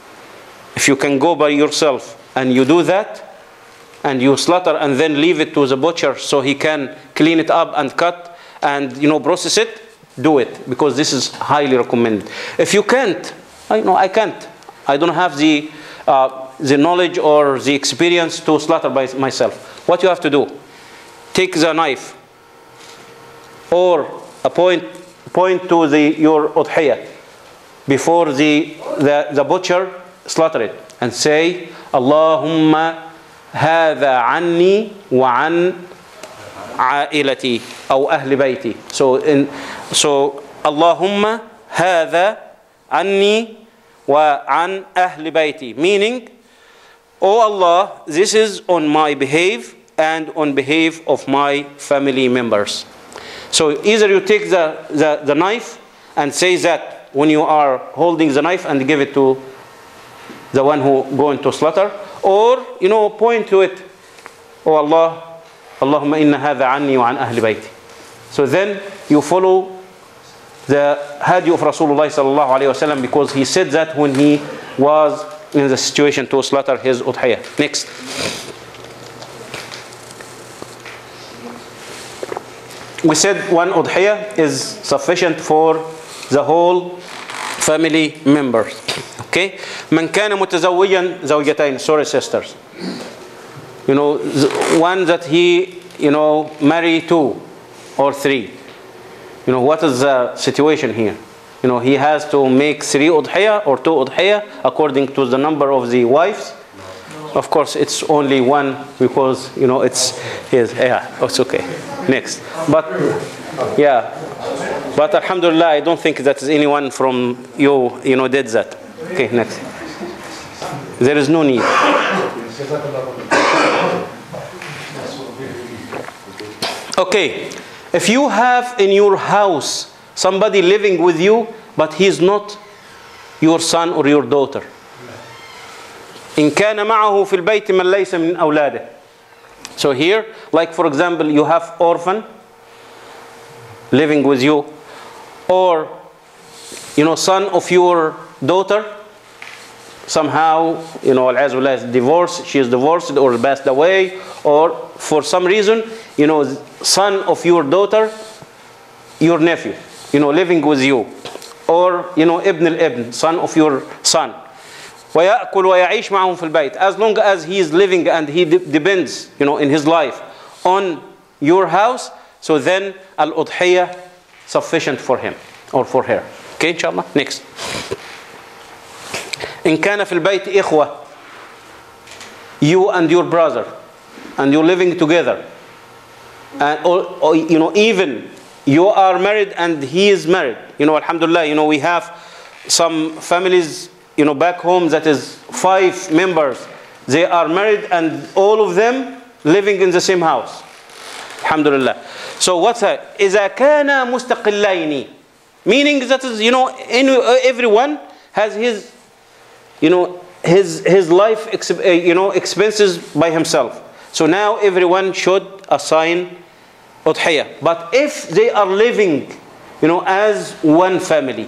[SPEAKER 1] and you do that, and you slaughter and then leave it to the butcher so he can clean it up and cut and process it, do it, because this is highly recommended. If you can't, I can't. I don't have the knowledge or the experience to slaughter by myself. What you have to do? Take the knife or a point to your udhiyah before the butcher slaughter it, and say Allahumma هذا عني وعن عائلتي أو أهل بيتي. So Allahumma هذا عني وعن أهل بيتي, meaning, oh Allah, this is on my behalf and on behalf of my family members. So either you take the knife and say that when you are holding the knife and give it to the one who going to slaughter, or point to it, oh Allah, Allahumma inna hadha anni wa an ahli bayti. So then you follow the hadi of Rasulullah sallallahu alayhi wa sallam, because he said that when he was in the situation to slaughter his udhiyah. Next. we said one udhiyah is sufficient for the whole family members. Okay? من كان متزوجا زوجتين. Sorry, sisters. You know, one that he, you know, marry 2 or 3. You know, what is the situation here? You know, he has to make 3 udhiyah or 2 udhiyah according to the number of the wives. Of course, it's only 1 because, you know, it's his. Yeah, it's okay. Next. But, yeah. But alhamdulillah, I don't think that anyone from you, you know, did that. Okay, next. There is no need. Okay, if you have in your house somebody living with you, but he is not your son or your daughter. إن كان معه في البيت من ليس من أولاده. So here, like for example, you have orphan living with you, or, you know, son of your daughter, somehow, you know, al-azullah is divorced, she is divorced or passed away, or for some reason, you know, son of your daughter, your nephew, you know, living with you, or, you know, ibn al-ibn, son of your son. ويأكل ويعيش معهم في البيت. As long as he is living and he depends, you know, in his life on your house, so then al-udhiyah sufficient for him or for her. Okay, inshallah. Next. إن كان في البيت إخوة, you and your brother, and you're living together, and or, you know, even you are married and he is married. You know, alhamdulillah, you know, we have some families, you know, back home that is 5 members. They are married and all of them living in the same house. Alhamdulillah. So what's that? إذا كان مستقلين, meaning that is, you know, everyone has his, you know, his life, you know, expenses by himself. So now everyone should assign udhiyah. But if they are living, you know, as one family.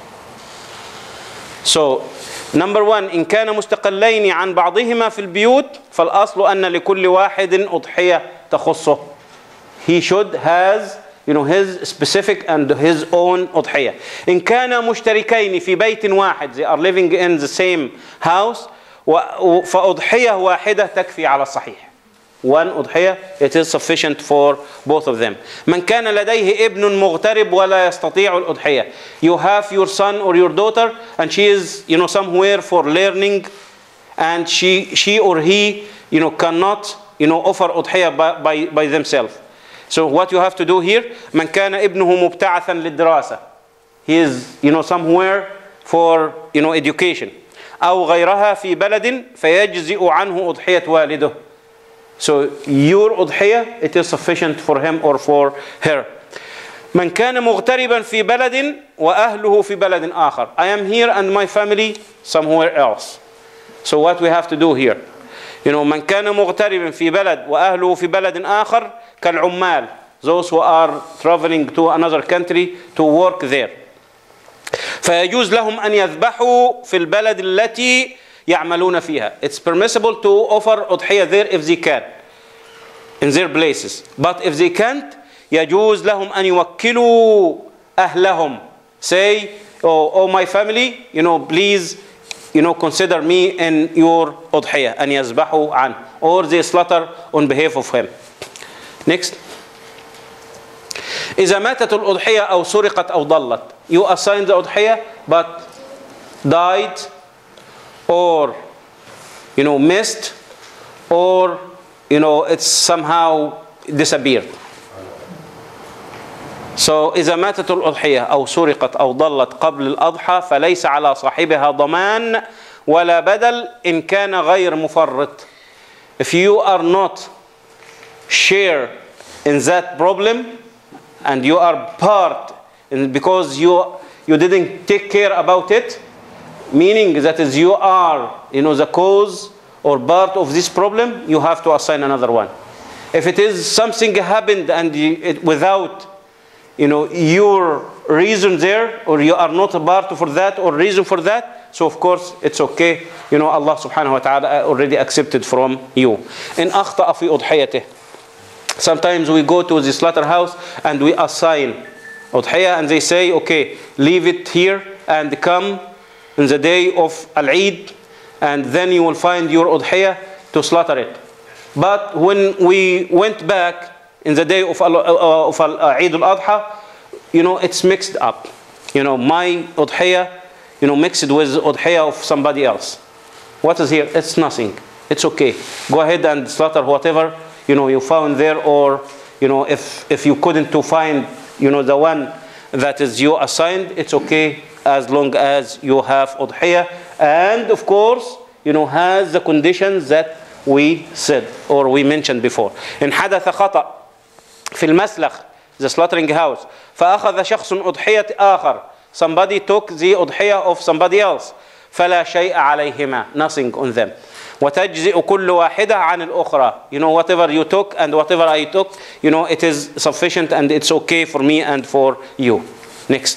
[SPEAKER 1] So number 1, إن كان مستقلين عن بعضهما في البيوت فالأصل أن لكل واحد أضحية تخصه. He should has, you know, his specific and his own أضحية. إن كان مشتركين في بيت واحد, they are living in the same house, فأضحية واحدة تكفي على الصحيح. One أضحية, it is sufficient for both of them. من كان لديه ابن مغترب ولا يستطيع الأضحية. You have your son or your daughter and she is, you know, somewhere for learning, and she or he, you know, cannot, you know, offer أضحية by themselves. So what you have to do here, من كان ابنه مبتعثا للدراسة. He is, you know, somewhere for, you know, education. أو غيرها في بلد فيجزئ عنه أضحية والده. So your udhiyah, it is sufficient for him or for her. من كان مغتربا في بلد وأهله في بلد آخر. I am here and my family somewhere else. So what we have to do here? You know, من كان مغتربا في بلد وأهله في بلد آخر كالعمال. Those who are traveling to another country to work there. فيجوز لهم أن يذبحوا في البلد التي يعملون فيها. It's permissible to offer أضحية there if they can, in their places. But if they can't, يجوز لهم أن يوكلوا أهلهم. Say, oh my family, you know, please, you know, consider me in your أضحية. أن يذبحوا عنه. Or they slaughter on behalf of him. Next. إذا ماتت الأضحية أو سرقت أو ضلت. You assign the أضحية but died, or, you know, missed, or, you know, it's somehow disappeared. So إذا ماتت الأضحية أو سرقت أو ضلت قبل الأضحى فليس على صاحبها ضمان ولا بدل إن كان غير مفرط. If you are not share in that problem and you are part because you didn't take care about it, meaning that is you are, you know, the cause or part of this problem, you have to assign another one. If it is something happened and without, you know, your reason there, or you are not a part for that or reason for that, so of course it's okay. You know, Allah subhanahu wa ta'ala already accepted from you. إن أخطأ في أضحيته. Sometimes we go to the slaughterhouse and we assign udhiyah, and they say, okay, leave it here and come in the day of Al-Eid, and then you will find your udhiyah to slaughter it. But when we went back in the day of Eid al-Adha, it's mixed up. My udhiyah, mixed with udhiyah of somebody else. What is here? It's nothing. It's okay. Go ahead and slaughter whatever you found there, or if you couldn't to find the one that is you assigned, it's okay as long as you have udhiyah, and of course has the conditions that we said or we mentioned before. إن حدث خطأ في المسلخ, the slaughtering house, فأخذ شخص أضحية آخر, somebody took the أضحية of somebody else, فلا شيء عليهما, nothing on them. وتجزئ كل واحدة عن الأخرى. Whatever you took and whatever I took, it is sufficient and it's okay for me and for you. Next.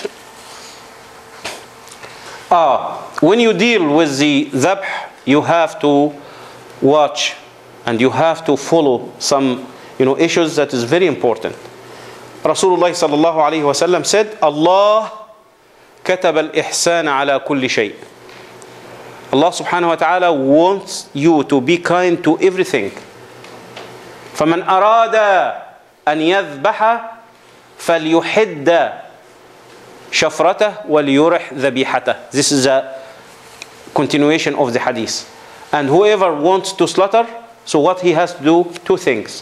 [SPEAKER 1] When you deal with the dhabh, you have to watch and you have to follow some issues that is very important. Rasulullah sallallahu alayhi wa sallam said, Allah كتب الإحسان على كل شيء. Allah subhanahu wa ta'ala wants you to be kind to everything. فمن أراد أن يذبح فليحد شفرته وليرح ذبيحته. This is a continuation of the hadith. And whoever wants to slaughter, so what he has to do? Two things.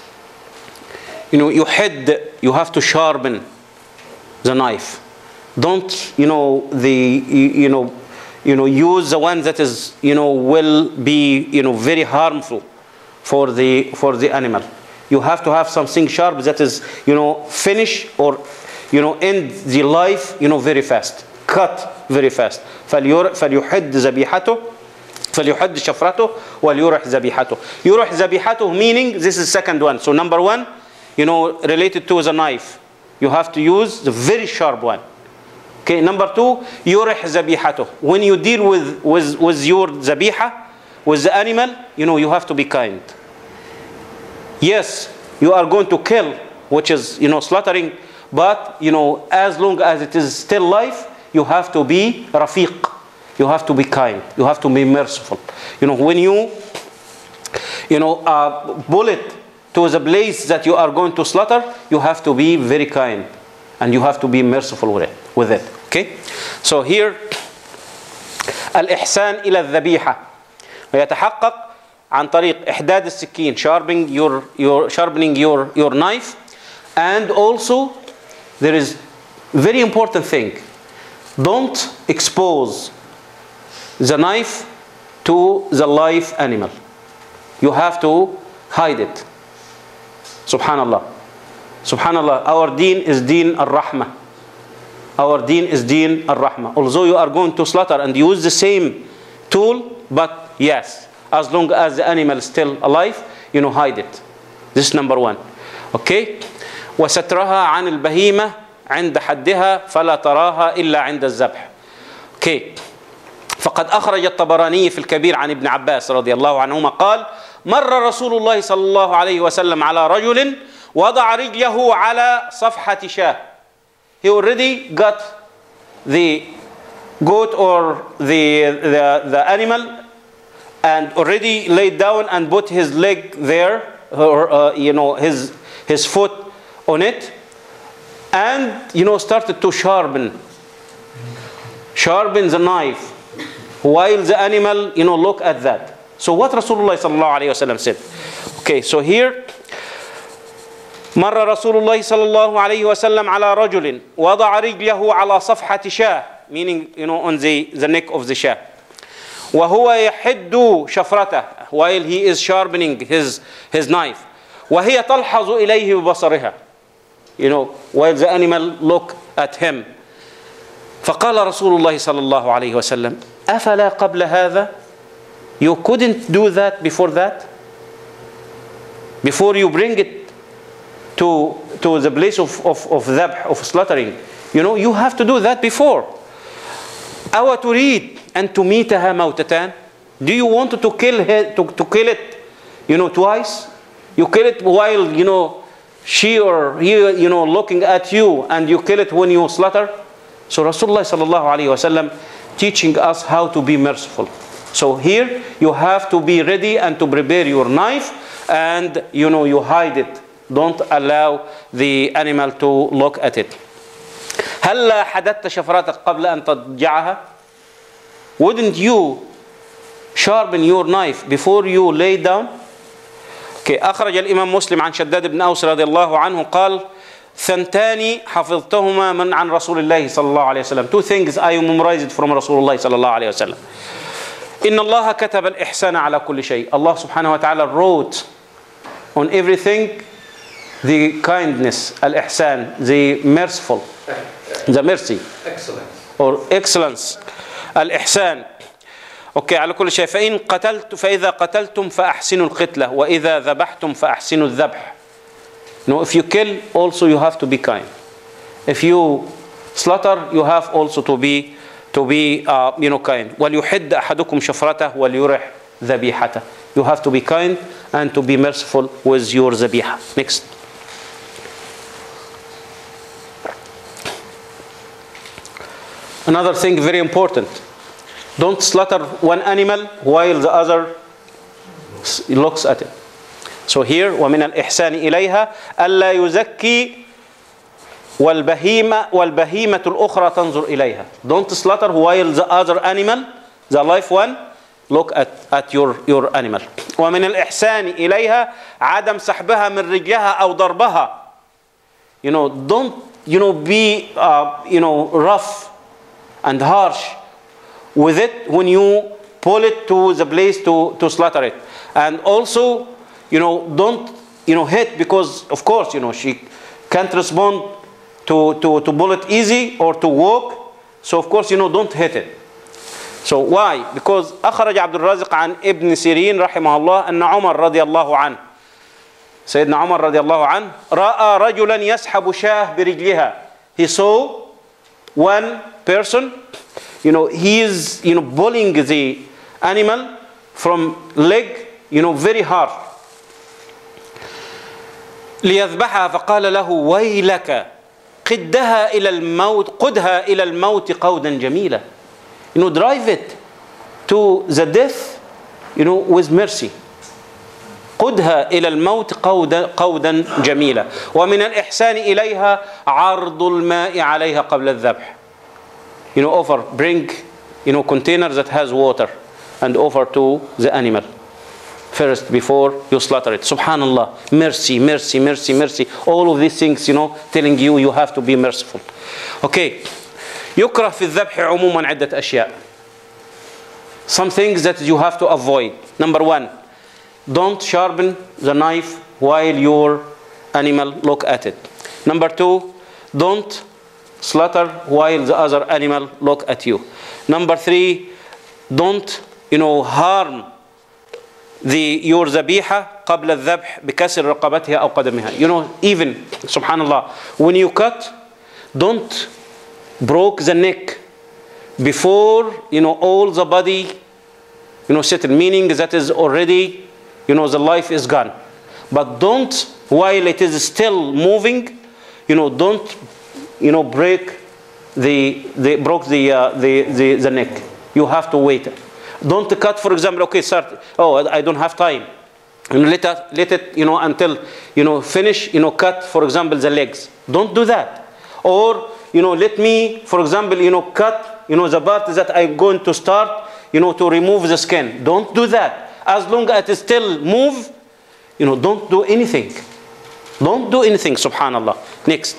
[SPEAKER 1] You have to sharpen the knife. Don't use the one that is will be very harmful for the animal. You have to have something sharp that is finish or end the life very fast, cut very fast. فليحد ذبيحته فليحد شفرته وليرح ذبيحته. يرح ذبيحته meaning this is second one. So number one, related to the knife, you have to use the very sharp one. Okay, number two, يرح ذبيحته. When you deal with your ذبيحة, with the animal, you have to be kind. Yes, you are going to kill, which is slaughtering, but as long as it is still life, you have to be rafiq. You have to be kind. You have to be merciful. When you bullet to the place that you are going to slaughter, you have to be very kind and you have to be merciful with it. Okay? So here, الإحسان إلى الذبيحة ويتحقق عن طريق إحداد السكين, sharpening your knife, and also there is very important thing. Don't expose the knife to the live animal. You have to hide it. Subhanallah. Subhanallah. Our deen is deen al-rahmah. Our deen is deen al-rahmah. Although you are going to slaughter and use the same tool, but yes, as long as the animal is still alive, hide it. This is number one. Okay? وسترها عن البهيمة عند حدها فلا تراها إلا عند الذبح. Okay. فقد أخرج الطبراني في الكبير عن ابن عباس رضي الله عنهما قال: مر رسول الله صلى الله عليه وسلم على رجل وضع رجله على صفحة شاة. He already got the goat or the animal and already laid down and put his leg there, or his foot on it, and started to sharpen the knife while the animal look at that. So what Rasulullah sallallahu alayhi wa sallam said? Okay, so here مر رسول الله صلى الله عليه وسلم على رجل وضع رجله على صفحة شاة, meaning on the neck of the شاة, وهو يحد شفرته, while he is sharpening his knife, وهي تلحظ إليه ببصرها, while the animal look at him. فقال رسول الله صلى الله عليه وسلم: أفلا قبل هذا? You couldn't do that before that? Before you bring it to the place of dhabh, of slaughtering, you have to do that before. أو تريد أن تميتها موتتان? Do you want to kill it twice? You kill it while, you know, she or he, you know, looking at you, and you kill it when you slaughter. So Rasulullah sallallahu alaihi wasallam teaching us how to be merciful. So here you have to be ready and to prepare your knife, and you know, you hide it. Don't allow the animal to look at it. هل حددت شفراتك قبل أن تضجعها? Wouldn't you sharpen your knife before you lay down? Okay. أخرج الإمام مسلم عن شداد بن أوس رضي الله عنه قال: ثنتان حفظتهما من عن رسول الله صلى الله عليه وسلم. Two things I memorized from رسول الله صلى الله عليه وسلم. إن الله كتب الإحسان على كل شيء. Allah subhanahu wa ta'ala wrote on everything the kindness, al-ihsan, the merciful, the mercy,
[SPEAKER 2] Excellence.
[SPEAKER 1] or excellence, al-ihsan. Okay, على كل شيء. فإذا قتلتم فأحسنوا القتلة وإذا ذبحتم فأحسنوا الذبح. No, if you kill, also you have to be kind. If you slaughter, you have also to be you know, kind. وَلْيُحِدَّ أَحَدُكُمْ شَفْرَتَهُ وَلْيُرِحْ ذَبِيحَتَهُ. You have to be kind and to be merciful with your zabiha. Next. Another thing very important. Don't slaughter one animal while the other looks at it. So here, وَمِنَ الْإِحْسَانِ إِلَيْهَا أَلَّا يُزَكِّي وَالْبَهِيمَةُ الْأُخْرَى تَنْظُرْ إِلَيْهَا. Don't slaughter while the other animal, the live one, look at your animal. وَمِنَ الْإِحْسَانِ إِلَيْهَا عَدَمْ سَحْبَهَا مِنْ رِجْلَهَا أَوْ ضَرْبَهَا. You know, don't, you know, be, you know, rough and harsh with it when you pull it to the place to slaughter it. And also, you know, don't, you know, hit, because of course, you know, she can't respond to pull it easy or to walk. So of course, you know, don't hit it. So why? Because أخرج عبد الرازق عن ابن سيرين رحمه الله أن عمر رضي الله عنه, سيدنا عمر رضي الله عنه, رأى رجلا يسحب شاه برجلها. He saw one person, you know, he is, you know, pulling the animal from leg, you know, very hard. ليذبحها فقال له ويلك قدها إلى الموت قودا جميلا. You know, drive it to the death, you know, with mercy. قدها إلى الموت قودا جميلا. ومن الإحسان إليها عرض الماء عليها قبل الذبح. You know, offer, bring, you know, container that has water and offer to the animal first before you slaughter it. Subhanallah, mercy, mercy, mercy, mercy. All of these things, you know, telling you have to be merciful. Okay. يكره في الذبح عموما عدة أشياء. Some things that you have to avoid. Number one, don't sharpen the knife while your animal look at it. Number two, don't slaughter while the other animal look at you. Number three, don't, you know, harm your ذبيحة قبل الذبح بكسر رقبتها أو قدمها. You know, even, subhanallah, when you cut, don't break the neck before, you know, all the body, you know, settle, meaning that is already, you know, the life is gone. But don't, while it is still moving, you know, don't, you know, break the neck. You have to wait. Don't cut, for example, okay, start, oh, I don't have time. And let it, you know, until, you know, finish, you know, cut, for example, the legs. Don't do that. Or, you know, let me, for example, you know, cut, you know, the part that I'm going to start, you know, to remove the skin. Don't do that. As long as it still move, you know, don't do anything. Don't do anything, subhanallah. Next.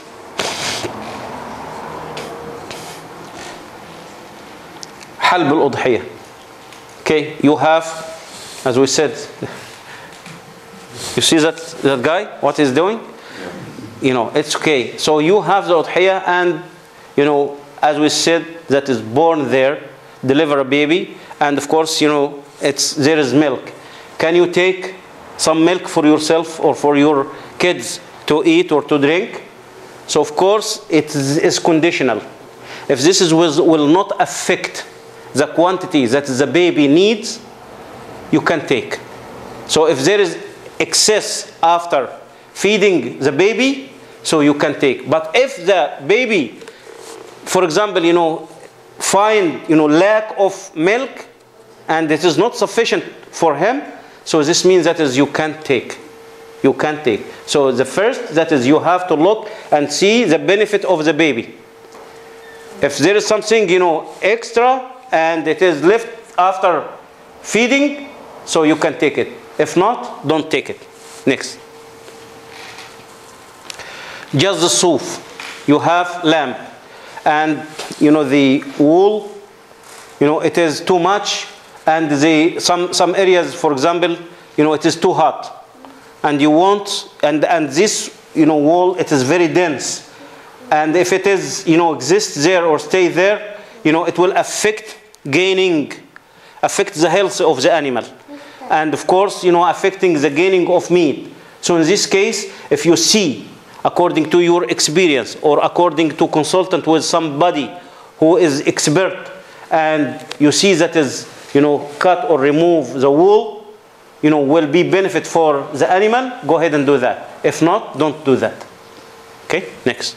[SPEAKER 1] حلب الأضحية. Okay, you have, as we said, you see that guy, what he's doing? You know, it's okay. So you have the udhiyah, and, you know, as we said, that is born there, deliver a baby, and of course, you know, there is milk. Can you take some milk for yourself or for your kids to eat or to drink? So of course, it is conditional. If this will not affect the quantity that the baby needs, you can take. So if there is excess after feeding the baby, so you can take. But if the baby, for example, find, lack of milk, and it is not sufficient for him, so this means that is you can't take. You can't take. So the first, that is you have to look and see the benefit of the baby. If there is something, extra, and it is left after feeding, so you can take it. If not, don't take it. Next. Just the suf. You have lamb. And, the wool, it is too much. And some areas, for example, it is too hot. And you want, and this, wool, it is very dense. And if it is, exists there or stay there, it will affect the health of the animal. And of course, affecting the gaining of meat. So in this case, if you see, according to your experience or according to consultant with somebody who is expert, and you see that is, cut or remove the wool, will be benefit for the animal, go ahead and do that. If not, don't do that. Okay, next.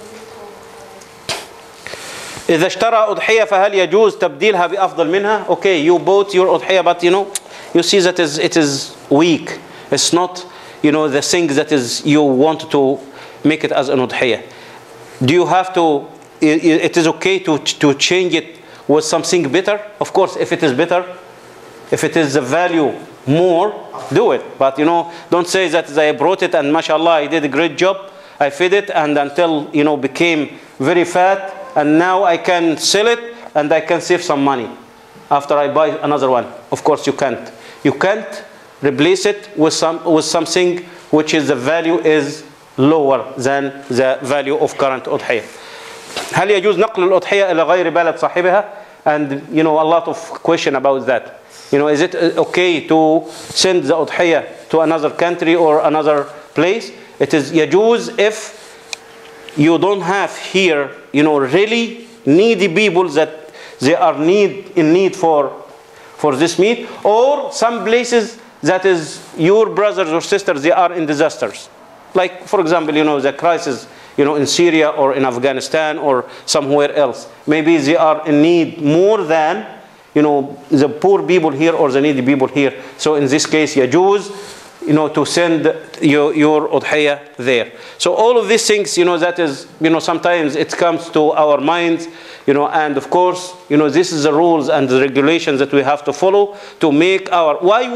[SPEAKER 1] إذا اشترى أضحية فهل يجوز تبديلها بأفضل منها? Okay, you bought your أضحية, but you see that it is weak. It's not, the thing that is you want to make it as an أضحية. Do you have to? It is okay to change it with something better. Of course, if it is better, if it is the value more, do it. But don't say that I brought it and mashallah, I did a great job. I fed it and until became very fat, and now I can sell it and I can save some money after I buy another one. Of course you can't. You can't replace it with something which is the value is lower than the value of current أضحية. هل يجوز نقل الأضحية إلى غير بلد صاحبها? And a lot of question about that. Is it okay to send the أضحية to another country or another place? It is يجوز if you don't have here, really needy people that they are in need for this meat, or some places that is your brothers or sisters, they are in disasters. Like, for example, the crisis, in Syria or in Afghanistan or somewhere else. Maybe they are in need more than, the poor people here or the needy people here. So in this case, يجوز, to send your أضحية there. So all of these things, that is, sometimes it comes to our minds, and of course, this is the rules and the regulations that we have to follow to make why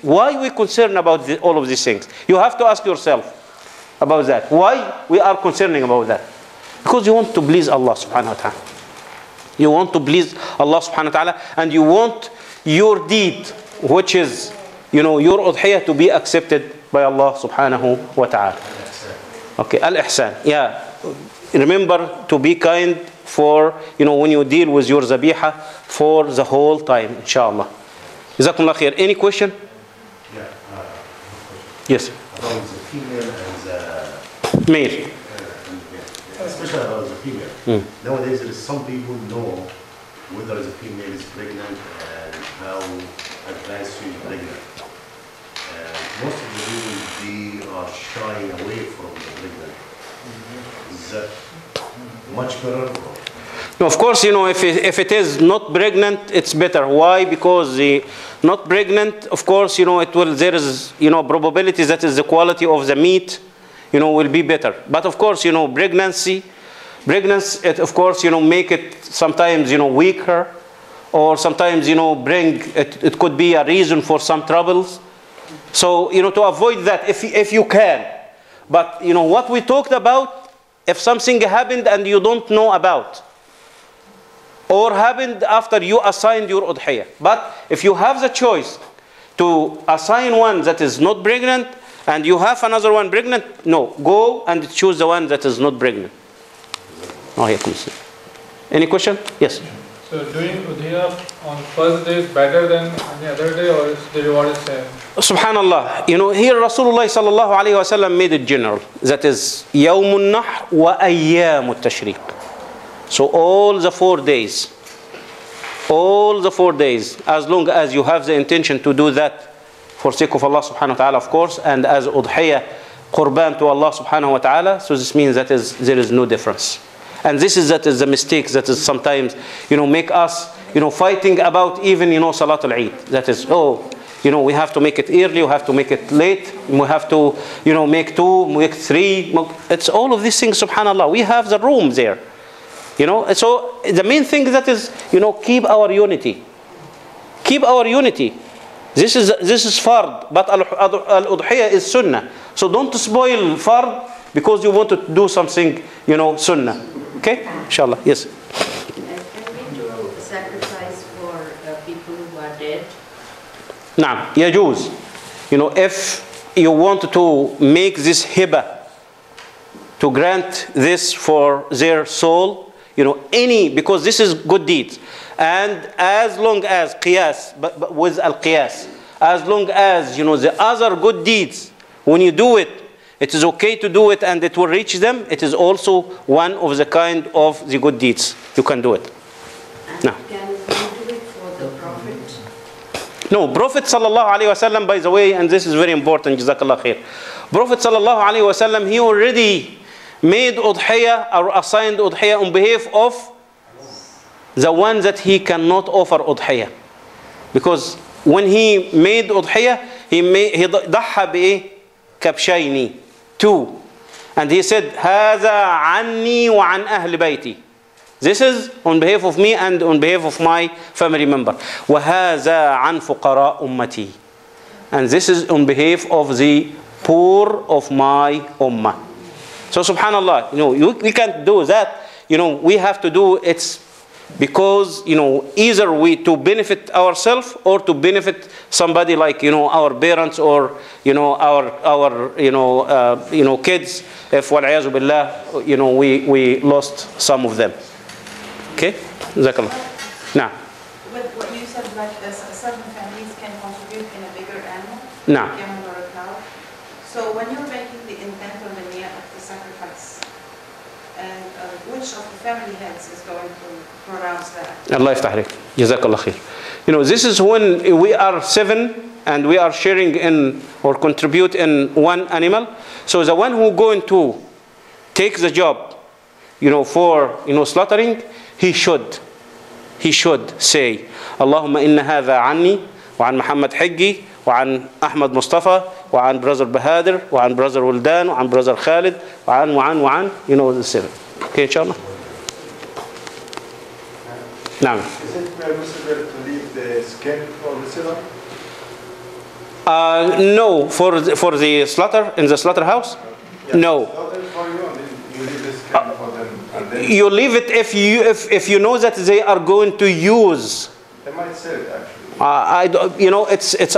[SPEAKER 1] we concerned about all of these things. You have to ask yourself about that. Why we are concerning about that? Because you want to please Allah subhanahu wa ta'ala. You want to please Allah subhanahu wa ta'ala, and you want your deed, which is, your udhiyah, to be accepted by Allah subhanahu wa ta'ala. Okay, al-ihsan. Yeah. Remember to be kind for, when you deal with your zabiha for the whole time, inshallah. Jazakumullah khair. Any question?
[SPEAKER 2] Yeah.
[SPEAKER 1] Yes.
[SPEAKER 2] About the female and the
[SPEAKER 1] male.
[SPEAKER 2] Especially about the female. Nowadays, there is some people know whether the female is pregnant and how advanced she is pregnant. Most of the people, they are shying away from the pregnant. Is that much better?
[SPEAKER 1] No, of course, if it is not pregnant, it's better. Why? Because the not pregnant, of course, there is, probability that is the quality of the meat, will be better. But of course, pregnancy, it, of course, make it sometimes, weaker, or sometimes, bring, it could be a reason for some troubles. So, to avoid that, if you can. But, what we talked about, if something happened and you don't know about, or happened after you assigned your udhiyah. But if you have the choice to assign one that is not pregnant, and you have another one pregnant, no, go and choose the one that is not pregnant. Oh, here comes. Any question? Yes.
[SPEAKER 5] So doing udhiyah on first day is better than any other day, or is the reward is same?
[SPEAKER 1] Subhanallah. Here Rasulullah sallallahu alayhi wa sallam made it general. That is, يوم النحر وأيام التشريق. So all the 4 days, as long as you have the intention to do that, for sake of Allah subhanahu wa ta'ala, of course, and as udhiyah qurban to Allah subhanahu wa ta'ala. So this means that there is no difference. And this is the mistake that is sometimes, make us, fighting about even, Salat al-Eid. That is, we have to make it early, we have to make it late, we have to, make 2, make 3. It's all of these things, subhanAllah. We have the room there. So the main thing that is, keep our unity. Keep our unity. This is fard, but al-udhiyah is sunnah. So don't spoil fard because you want to do something, sunnah. Okay? Inshallah. Yes.
[SPEAKER 6] Can we do sacrifice for people who are dead?
[SPEAKER 1] Naam, yajuz. If you want to make this hiba, to grant this for their soul, because this is good deeds. And as long as qiyas, but with al-qiyas, as long as, the other good deeds, when you do it, it is okay to do it and it will reach them. It is also one of the kind of the good deeds. You can do it.
[SPEAKER 6] And
[SPEAKER 1] No.
[SPEAKER 6] can we do it for the Prophet?
[SPEAKER 1] No, Prophet sallallahu alaihi wasallam, by the way, and this is very important, jazakallah khair. Prophet sallallahu alaihi wasallam, he already made udhiyah or assigned udhiyah on behalf of the one that he cannot offer udhiyah. Because when he made udhiyah, he ضحى بإيه؟ كبشيني. 2. And he said, هذا عني وعن أهل بيتي. This is on behalf of me and on behalf of my family member. وهذا عن فقراء أمتي. And this is on behalf of the poor of my ummah. So subhanallah, we can't do that. We have to do it because, either we to benefit ourselves or to benefit somebody like, our parents or, our kids. If wal'ayazu billah, we lost some of them. Okay? Jazakallah. Now.
[SPEAKER 7] But what you said, like certain families can contribute in a bigger animal,
[SPEAKER 1] Now.
[SPEAKER 7] a camel or a cow. So when you're making the intent or the niyyah of the sacrifice, and which of the family heads is going to pronounce that?
[SPEAKER 1] Allah yaftah alayk. Jazakallah khair. This is when we are 7 and we are sharing in or contribute in one animal. So the one who going to take the job, for slaughtering, he should say, Allahumma inna hadha anni wa an Muhammad Higgi wa an Ahmad Mustafa wa an brother Bahadir wa an brother Wuldan wa an brother Khalid wa an, the 7. Okay, inshallah. Now.
[SPEAKER 8] Is it permissible to leave the skin for the silver?
[SPEAKER 1] No, for the slaughter in the slaughterhouse.
[SPEAKER 8] Yeah.
[SPEAKER 1] No.
[SPEAKER 8] Slaughter for you, and then you leave the skin for them, and then
[SPEAKER 1] You leave it if you know that they are going to use.
[SPEAKER 8] they might sell it actually.
[SPEAKER 1] It's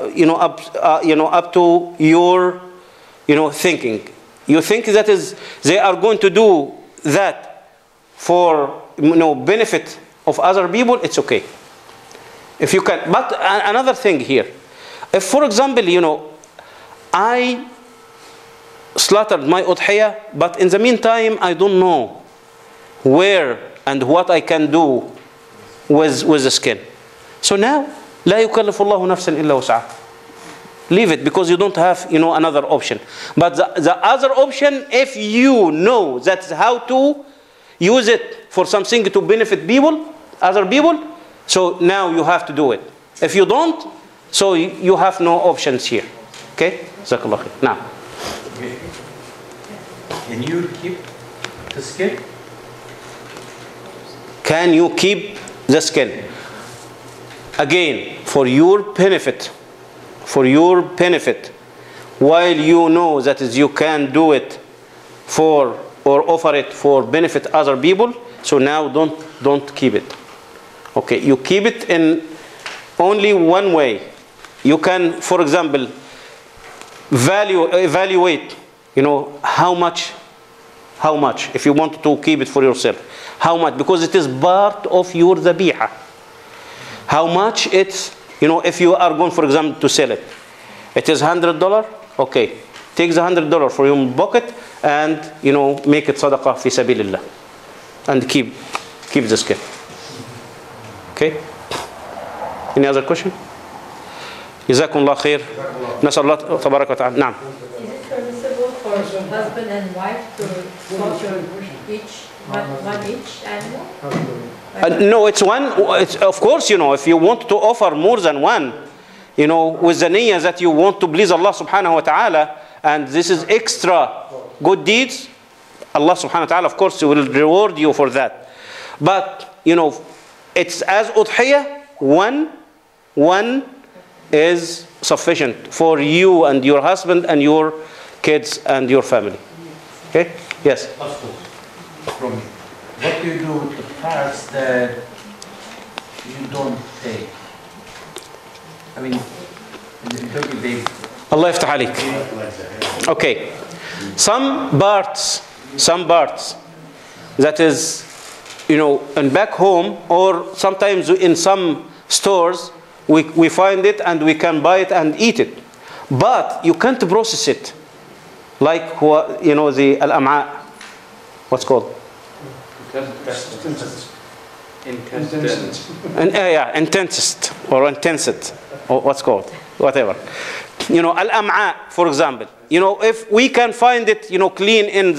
[SPEAKER 1] up to your thinking. You think that is they are going to do that for benefit of other people, it's okay. If you can. But another thing here, if for example, I slaughtered my udhiyah, but in the meantime I don't know where and what I can do with the skin. So now, لا يكلف الله نفسا إلا وسعها. Leave it because you don't have another option. But the other option, if you know that's how to use it for something to benefit other people, so now you have to do it. If you don't, so you have no options here. Okay? Jazakallah khair. Now.
[SPEAKER 9] Can you keep the skin?
[SPEAKER 1] Can you keep the skin? Again, for your benefit, while you know that is you can do it for or offer it for benefit other people, so now don't keep it. Okay, you keep it in only one way. You can, for example, evaluate, how much, if you want to keep it for yourself, how much, because it is part of your dhabiha. How much it's, if you are going, for example, to sell it. It is $100, okay. Take the $100 for your pocket and, make it sadaqah fi sabilillah. And keep the skin. Okay? Any other question? جزاكم الله خير. نسأل الله تبارك وتعالى. نعم.
[SPEAKER 6] Is it permissible for husband and wife to slaughter one each animal?
[SPEAKER 1] No, it's one. It's, of course, you know, if you want to offer more than one, you know, with the niyyah that you want to please Allah subhanahu wa ta'ala, and this is extra good deeds, Allah subhanahu wa ta'ala, of course, will reward you for that. But, you know, it's as udhiyah, one is sufficient for you and your husband and your kids and your family. Okay? Yes?
[SPEAKER 9] From me. What do you do with the parts that you don't take? I mean, in Turkey they...
[SPEAKER 1] Allah yaftah alik. Okay. Some parts that is, you know, and back home or sometimes in some stores, we find it and we can buy it and eat it. But you can't process it. Like, you know, the al-am'a. What's called? Intensest or intensest or what's called, whatever. You know, al-am'a, for example. You know, if we can find it, you know, clean in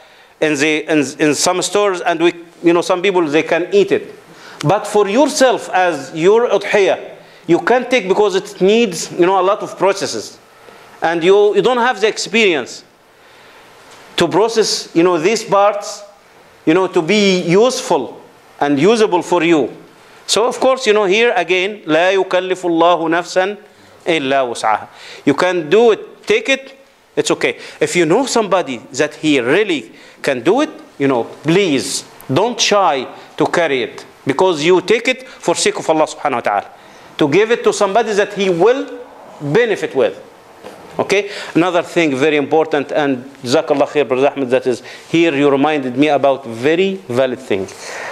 [SPEAKER 1] some stores, and we, you know, some people they can eat it. But for yourself as your udhiyah, you can't take because it needs, you know, a lot of processes, and you don't have the experience to process, you know, these parts, you know, to be useful and usable for you. So of course, you know, here again, لا يكلف الله نفسا إلا وسعها. You can do it, take it, it's okay. If you know somebody that he really can do it, you know, please don't shy to carry it, because you take it for sake of Allah subhanahu wa ta'ala, to give it to somebody that he will benefit with. Okay, another thing very important, and Jazakallah khair, Brother Ahmed, that is here you reminded me about very valid thing.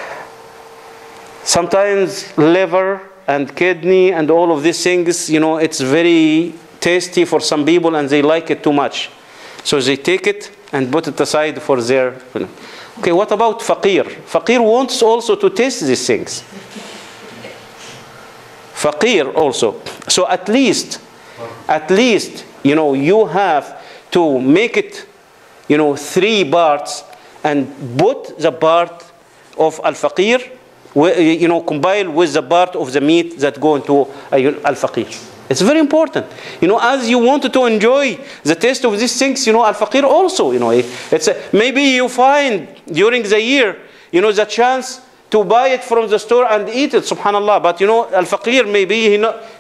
[SPEAKER 1] Sometimes liver and kidney and all of these things, you know, it's very tasty for some people and they like it too much. So they take it and put it aside for their... Okay, what about faqir? Faqir wants also to taste these things. Faqir also. So at least, you know, you have to make it, you know, 3 parts and put the part of al-faqir, you know, combined with the part of the meat that go into al-faqir. It's very important. You know, as you wanted to enjoy the taste of these things, you know, al-faqir also, you know, maybe you find during the year, you know, the chance to buy it from the store and eat it, subhanallah. But, you know, al-faqir, maybe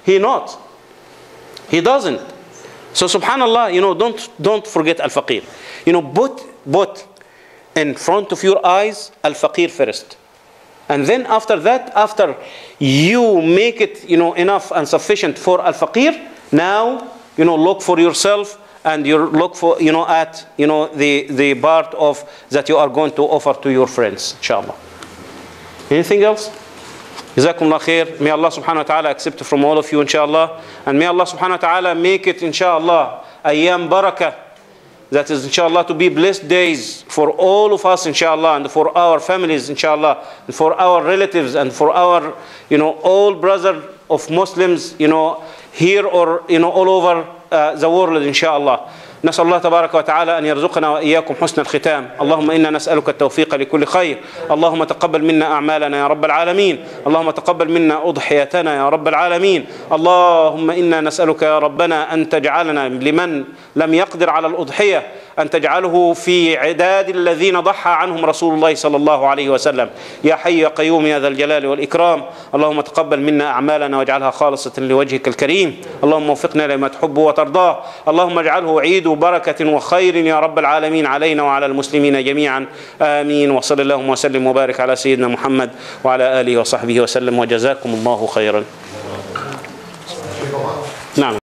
[SPEAKER 1] he doesn't. So, subhanallah, you know, don't forget al-faqir. You know, put in front of your eyes al-faqir first. And then after that, after you make it, you know, enough and sufficient for al-faqir, now, you know, look for yourself and you look for, you know, at, you know, the part of that you are going to offer to your friends, inshallah. Anything else? Jazakumullah khair. May Allah subhanahu wa ta'ala accept from all of you, inshallah. And may Allah subhanahu wa ta'ala make it, inshallah, ayyam barakah. That is, inshallah, to be blessed days for all of us, inshallah, and for our families, inshallah, and for our relatives, and for our, you know, all brothers of Muslims, you know, here or, you know, all over the world, inshallah. نسأل الله تبارك وتعالى أن يرزقنا وإياكم حسن الختام. اللهم إنا نسألك التوفيق لكل خير. اللهم تقبل منا أعمالنا يا رب العالمين. اللهم تقبل منا أضحيتنا يا رب العالمين. اللهم إنا نسألك يا ربنا أن تجعلنا لمن لم يقدر على الأضحية أن تجعله في عداد الذين ضحى عنهم رسول الله صلى الله عليه وسلم. يا حي يا قيوم يا ذا الجلال والإكرام. اللهم تقبل منا أعمالنا واجعلها خالصة لوجهك الكريم. اللهم وفقنا لما تحب وترضاه. اللهم اجعله عيد بركة وخير يا رب العالمين علينا وعلى المسلمين جميعا. آمين. وصلى اللهم وسلم وبارك على سيدنا محمد وعلى آله وصحبه وسلم. وجزاكم الله خيرا. نعم.